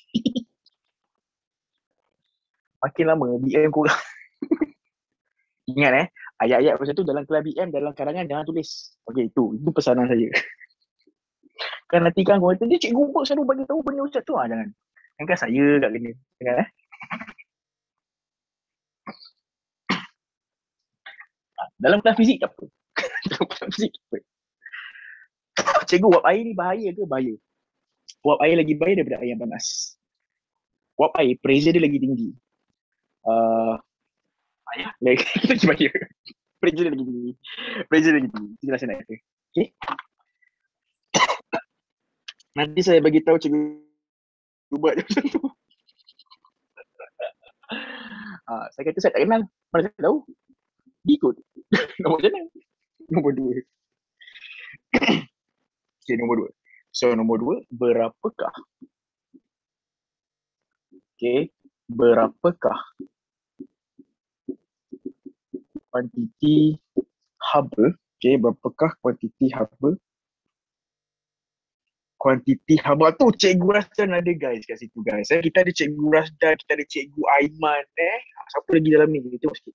Makin lama BM korang. Ingat ayat-ayat macam tu dalam kelas BM, dalam karangan jangan tulis. Okay, itu pesanan saya. Kan nanti kan korang kata, cikgu pun selalu bagi tahu benda macam tu. Jangan. Kan saya kat kena. Jangan Dalam kelas fizik tak apa. Dalam kelas fizik tak apa. Cikgu, wap air ni bahaya ke? Bahaya. Wap air lagi bahaya daripada air yang panas. Wap air, pressure dia lagi tinggi. Lagi bahaya. Pressure dia lagi tinggi. Pressure dia lagi tinggi. Itulah saya nak kata. Okay? Nanti saya bagi tahu cikgu buat macam tu. Saya kata saya tak kenal. Mana saya tahu? Ikut. Nombor macam mana? Nombor 2. Okay, nombor 2. So, nombor 2, berapakah? Okay, berapakah kuantiti haba? Okay, berapakah kuantiti haba? Kuantiti haba tu Cikgu Rasdan ada guys kat situ guys. Kita ada Cikgu Rasdan, kita ada Cikgu Aiman. Siapa lagi dalam ni? Kita tengok sikit.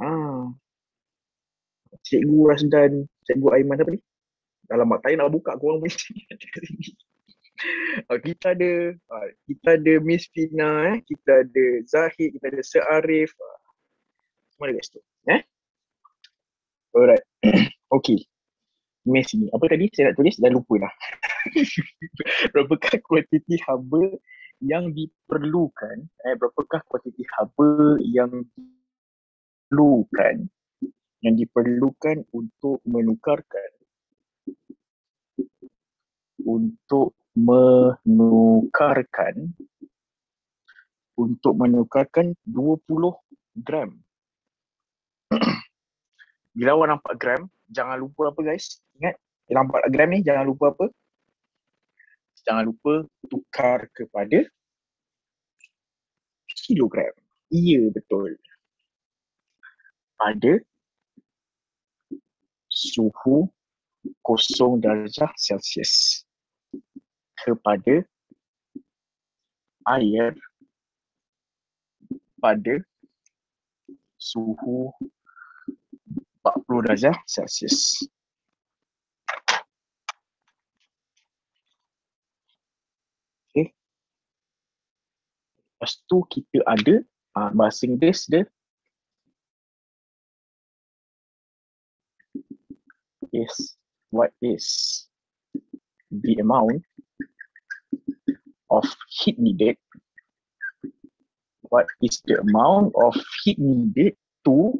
Cikgu Rasdan, Cikgu Aiman siapa ni? Alamak, tak nak buka korang punya sini. Kita ada Miss Fina, kita ada Zahid, kita ada Sir Arif. Semua ada kat situ. Alright. Okay. Miss ni. Apa tadi saya nak tulis? Dah lupa dah. Berapakah kuantiti haba yang diperlukan? Berapakah kuantiti haba yang diperlukan untuk menukarkan 20 gram. Bila awak nampak gram, jangan lupa apa guys? Ingat, nampak gram ni jangan lupa apa? Jangan lupa tukar kepada kilogram. Ya, betul. Pada suhu 0 darjah Celsius kepada air pada suhu 40 darjah Celsius. Okay. Lepas tu kita ada bahasa Inggeris dia what is the amount of heat needed to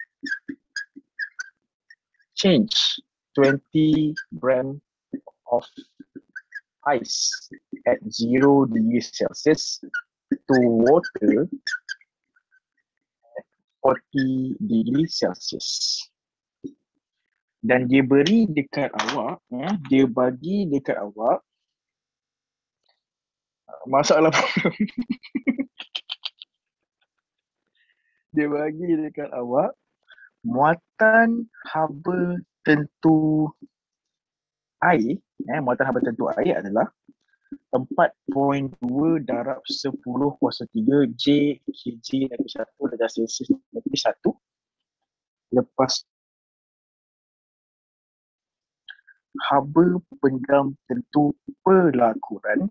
change 20 gram of ice at 0 degrees Celsius to water at 40 degrees Celsius. Dan dia beri dekat awak, dia bagi dekat awak masalah dia bagi dekat awak muatan haba tentu air, muatan haba tentu air adalah 4.2 darab 10 kuasa 3 J kg Negeri 1 darjah Celsius Negeri 1. Lepas haba pendam tentu pelakuran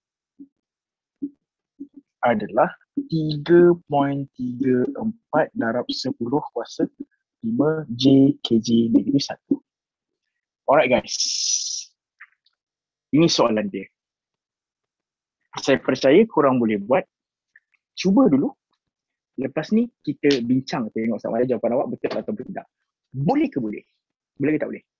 adalah 3.34 darab 10 kuasa 5 J kg Negeri 1. Alright guys. Ini soalan dia. Saya percaya korang boleh buat. Cuba dulu. Lepas ni kita bincang tengok sama ada jawapan awak betul atau tidak. Boleh ke boleh? Boleh ke tak boleh?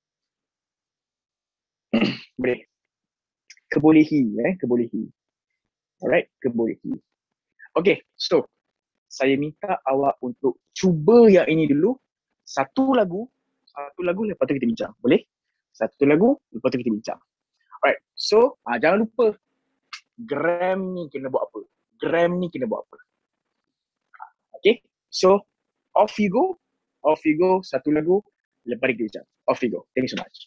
Boleh. Kebolehi. Kebolehi. Alright, kebolehi. Okay, so saya minta awak untuk cuba yang ini dulu. Satu lagu Satu lagu, lepas tu kita bincang. Boleh? Satu lagu, lepas tu kita bincang. Alright, so jangan lupa gram ni kena buat apa. Gram ni kena buat apa. Okay, so off you go, satu lagu, lepas kita bincang. Off you go. Thank you so much.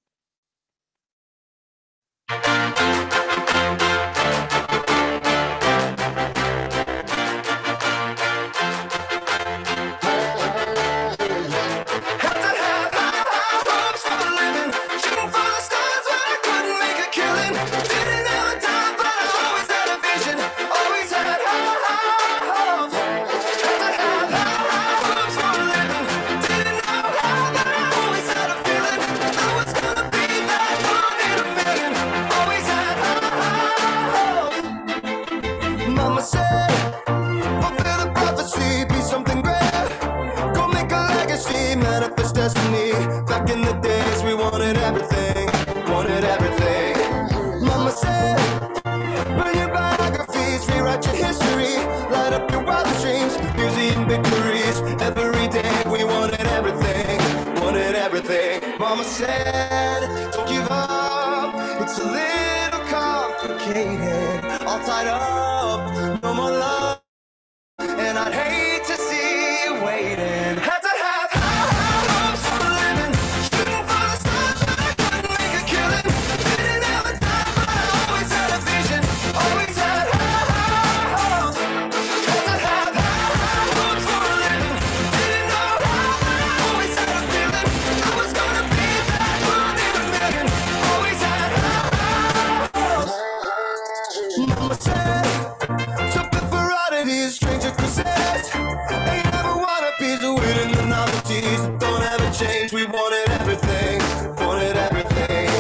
Mama said, don't give up, it's a little complicated, all tied up, no more love, and I'd hate to see you waiting. Had to have high hopes for a living, shooting for the stars, but I couldn't make a killing. Didn't have a time, but I always had a vision, always had high hopes. Had to have high hopes for a living, didn't know how, but I always had a feeling I was gonna be that one in a million. Always had high hopes. Mama said, something for oddities, stranger cassettes. They never wanna be the winning the novelties that don't ever change. We wanted everything, wanted everything.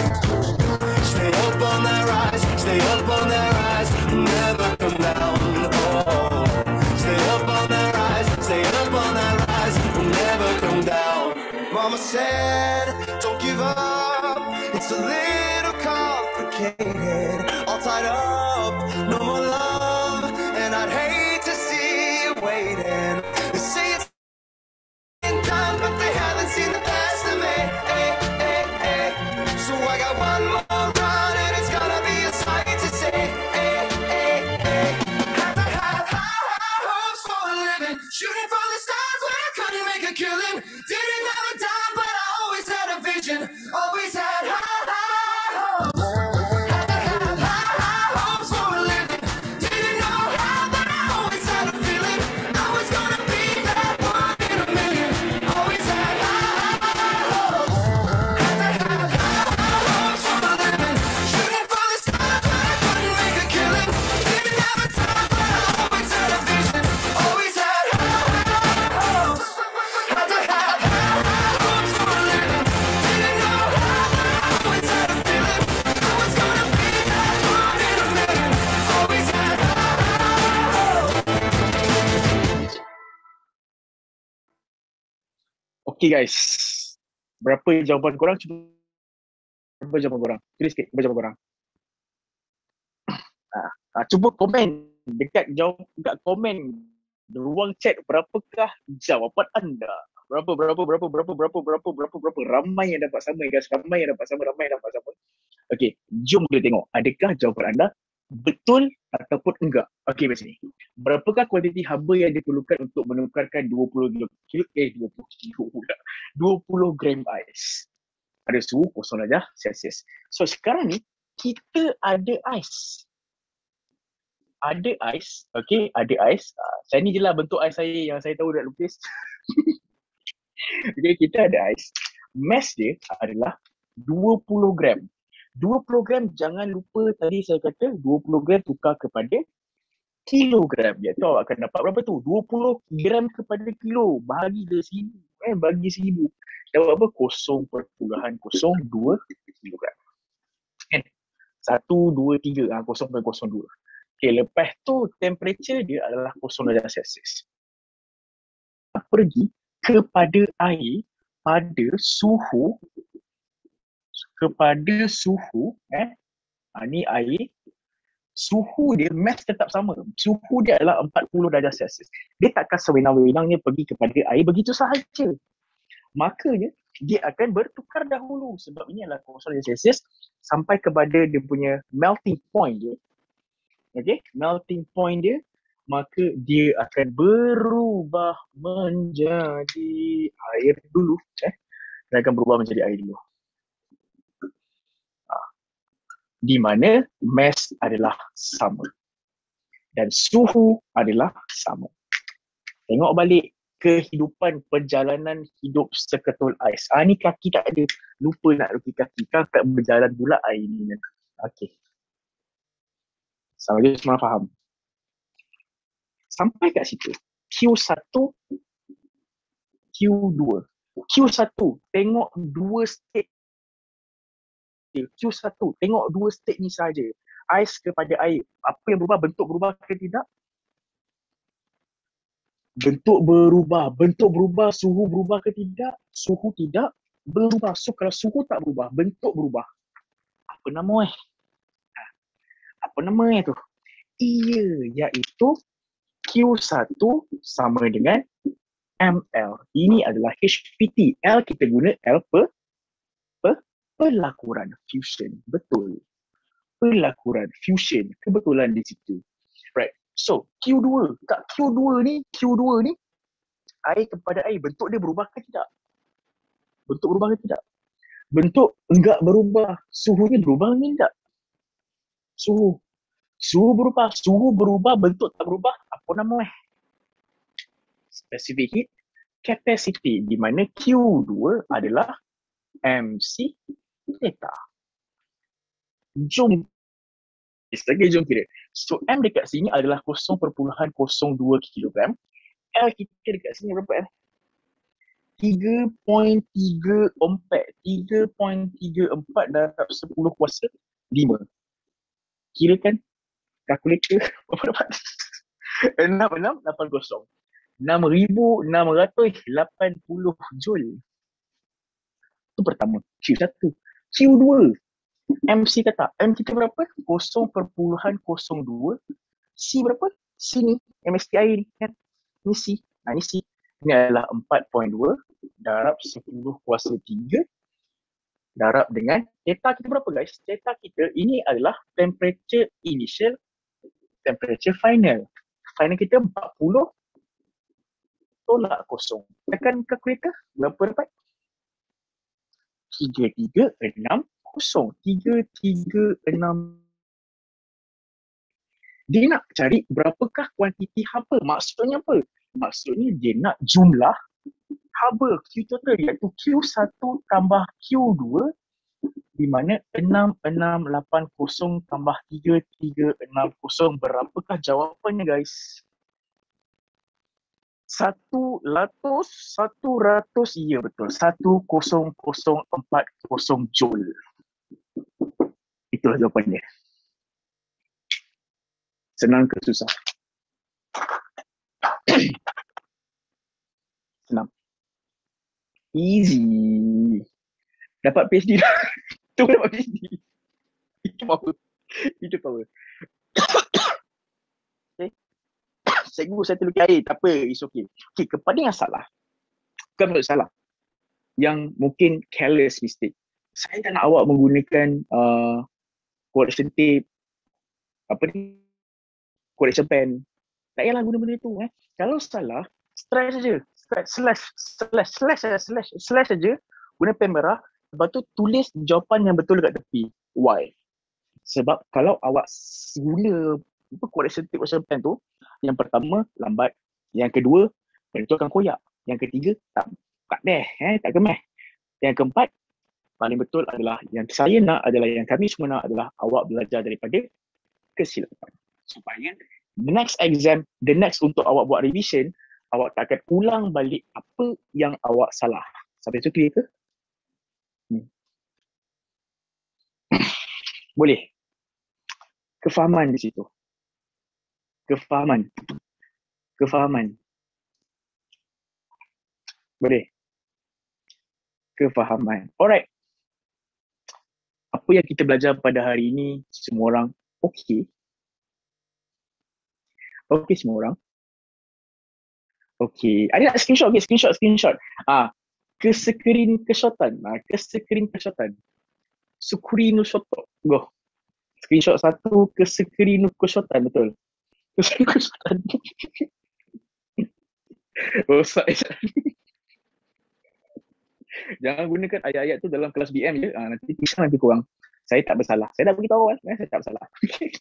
Stay up on that rise, stay up on that rise, never come down. Oh, stay up on that rise, stay up on that rise, never come down. Mama said, don't give up, it's a little complicated, all tied up, no more love, and I'd hate to see you waiting. They say it's in time, but they haven't seen the best of me. So I got one more run, and it's gonna be a sight to see. Had to have high hopes for a living, shooting for the stars when I couldn't make a killing. Didn't have a dime, but I always had a vision, always had high hopes. Had to have high hopes for a living, didn't know how, but I always had a feeling I was gonna be that one in a million. Always had high hopes. Had to have high hopes for a living, shooting for the stars when I couldn't make a killing. Didn't have a time, but I always had a vision, always had high hopes. Had to have high hopes for a living, didn't know how, but I always had a feeling I was gonna be that one in a million. Always had high hopes. Okay guys, berapa jawapan korang? Berapa jawapan korang? Tulis sikit, berapa jawapan korang? Cuba komen dekat komen ruang chat, berapakah jawapan anda? Berapa? Ramai yang dapat sama guys, ramai yang dapat sama. Okay, jom kita tengok adakah jawapan anda betul ataupun enggak. Okay, macam ni. Berapakah kuantiti haba yang diperlukan untuk menukarkan 20 gram ais? Ada suhu 0 darjah Celsius. So sekarang ni kita ada ais. Okay, ada ais. Saya ni je lah bentuk ais saya yang saya tahu nak lukis. Okay, kita ada ais. Mass dia adalah 20 gram. 20 gram, jangan lupa tadi saya kata 20 gram tukar kepada kilogram. Iaitu awak akan dapat berapa tu? 20 gram kepada kilo. Bahagi ke 1000. Bagi 1000. Dapat apa? 0.02 kilogram. 1, 2, 3. 0.02. Okay, lepas tu temperature dia adalah 0 darjah Celsius. Pergi kepada air pada suhu ni air, suhu dia mass tetap sama. Suhu dia adalah 40 darjah Celsius. Dia takkan sewenang-wenangnya pergi kepada air begitu sahaja. Makanya dia akan bertukar dahulu sebab ini adalah 0 darjah Celsius sampai kepada dia punya melting point dia. Okay, melting point dia, maka dia akan berubah menjadi air dulu. Dia akan berubah menjadi air dulu. Di mana mass adalah sama dan suhu adalah sama. Tengok balik kehidupan perjalanan hidup seketul ais. Ni kaki tak ada. Lupa nak rukit kaki. Kan tak berjalan pula air ni. Okay. Sama je semua faham. Sampai kat situ. Q1, Q2. Q1, tengok dua state. Q1, tengok dua state ni saja. Ais kepada air. Apa yang berubah? Bentuk berubah ke tidak? Bentuk berubah, suhu berubah ke tidak? Suhu tidak berubah. So kalau suhu tak berubah, bentuk berubah. Apa nama Apa nama tu? Iaitu Q1 sama dengan ml. Ini adalah HPT. L kita guna L pelakuran fusion. Betul. Pelakuran fusion. Kebetulan di situ. Right. So, Q2. Kat Q2 ni, air kepada air, bentuk dia berubah ke tidak? Bentuk berubah ke tidak? Bentuk enggak berubah. Suhunya berubah ke tidak? Suhu berubah, bentuk tak berubah. Apa nama Specific heat capacity, di mana Q2 adalah MC theta. Jom kira. So M dekat sini adalah 0.02 kg. L kita dekat sini berapa? 3.34 darab 10 kuasa 5. Kirakan kalkulator berapa dapat? 6680. 6,680 joule. Itu pertama. Q1. Q2. MC kata. M kita berapa? 0.02. C berapa? C ni. MSTI ni kan. Ni C. Ni C. Ini adalah 4.2 darab 10 kuasa 3 darab dengan theta kita berapa guys? Theta kita ini adalah temperature initial, temperature final. Final kita 40 tolak kosong. Tekan kalkulator, berapa dapat? 3360. 3360. Dia nak cari berapakah kuantiti haba. Maksudnya apa? Maksudnya dia nak jumlah haba Q total, iaitu Q1 tambah Q2, di mana 6680 tambah 3360. Berapakah jawapannya guys? 100, ya betul. 10040 joule. Itulah jawapannya. Senang ke susah? Senang. Easy. Dapat PhD dah. Tu dapat PhD. Itu power. Okay. Cikgu saya terluki air. Tak apa. It's okay. Okay, kepada yang salah. Bukan salah. Yang mungkin careless mistake. Saya tak nak awak menggunakan correction tape. Apa ni? Correction pen. Tak payahlah guna benda tu. Kalau salah, strike saja. Slash saja. Guna pen merah. Lepas tu tulis jawapan yang betul dekat tepi. Why? Sebab kalau awak guna correction tape, correction pen tu, yang pertama lambat, yang kedua benda tu akan koyak, yang ketiga tak gemeh, yang keempat paling betul adalah yang saya nak adalah, yang kami semua nak adalah awak belajar daripada kesilapan supaya the next exam, the next untuk awak buat revision, awak tak akan ulang balik apa yang awak salah. Sampai tu clear ke? Boleh? Kefahaman di situ. Kefahaman. Boleh? Kefahaman. Alright. Apa yang kita belajar pada hari ini, semua orang okey? Okey semua orang? Okey. Ada nak screenshot? Okay, screenshot. Kesekerin kesyotan. Kesekerin kesyotan. Sukurinu shoto. Go. Screenshot 1, kesekerinu kesyotan. Betul. Kesekerinu kesyotan. Rosak. Jangan gunakan ayat-ayat tu dalam kelas BM je. Nanti pisang nanti korang. Saya tak bersalah. Saya dah beritahu awal. Saya tak bersalah.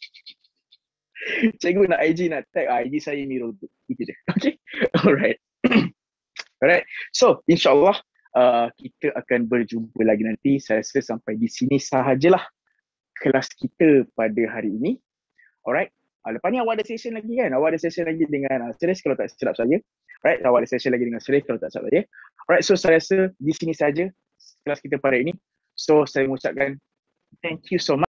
Cikgu nak IG nak tag. IG saya Mirul tu. Itu je. Okay. Alright. Alright. So, insyaAllah kita akan berjumpa lagi nanti. Saya rasa sampai di sini sahajalah kelas kita pada hari ini. Alright. Lepas ni awak ada session lagi kan? Awak ada session lagi dengan serius kalau tak silap saya. Alright. Awak ada session lagi dengan serius kalau tak silap saya. Alright. So, saya rasa di sini saja kelas kita pada ini. So, saya mengucapkan thank you so much.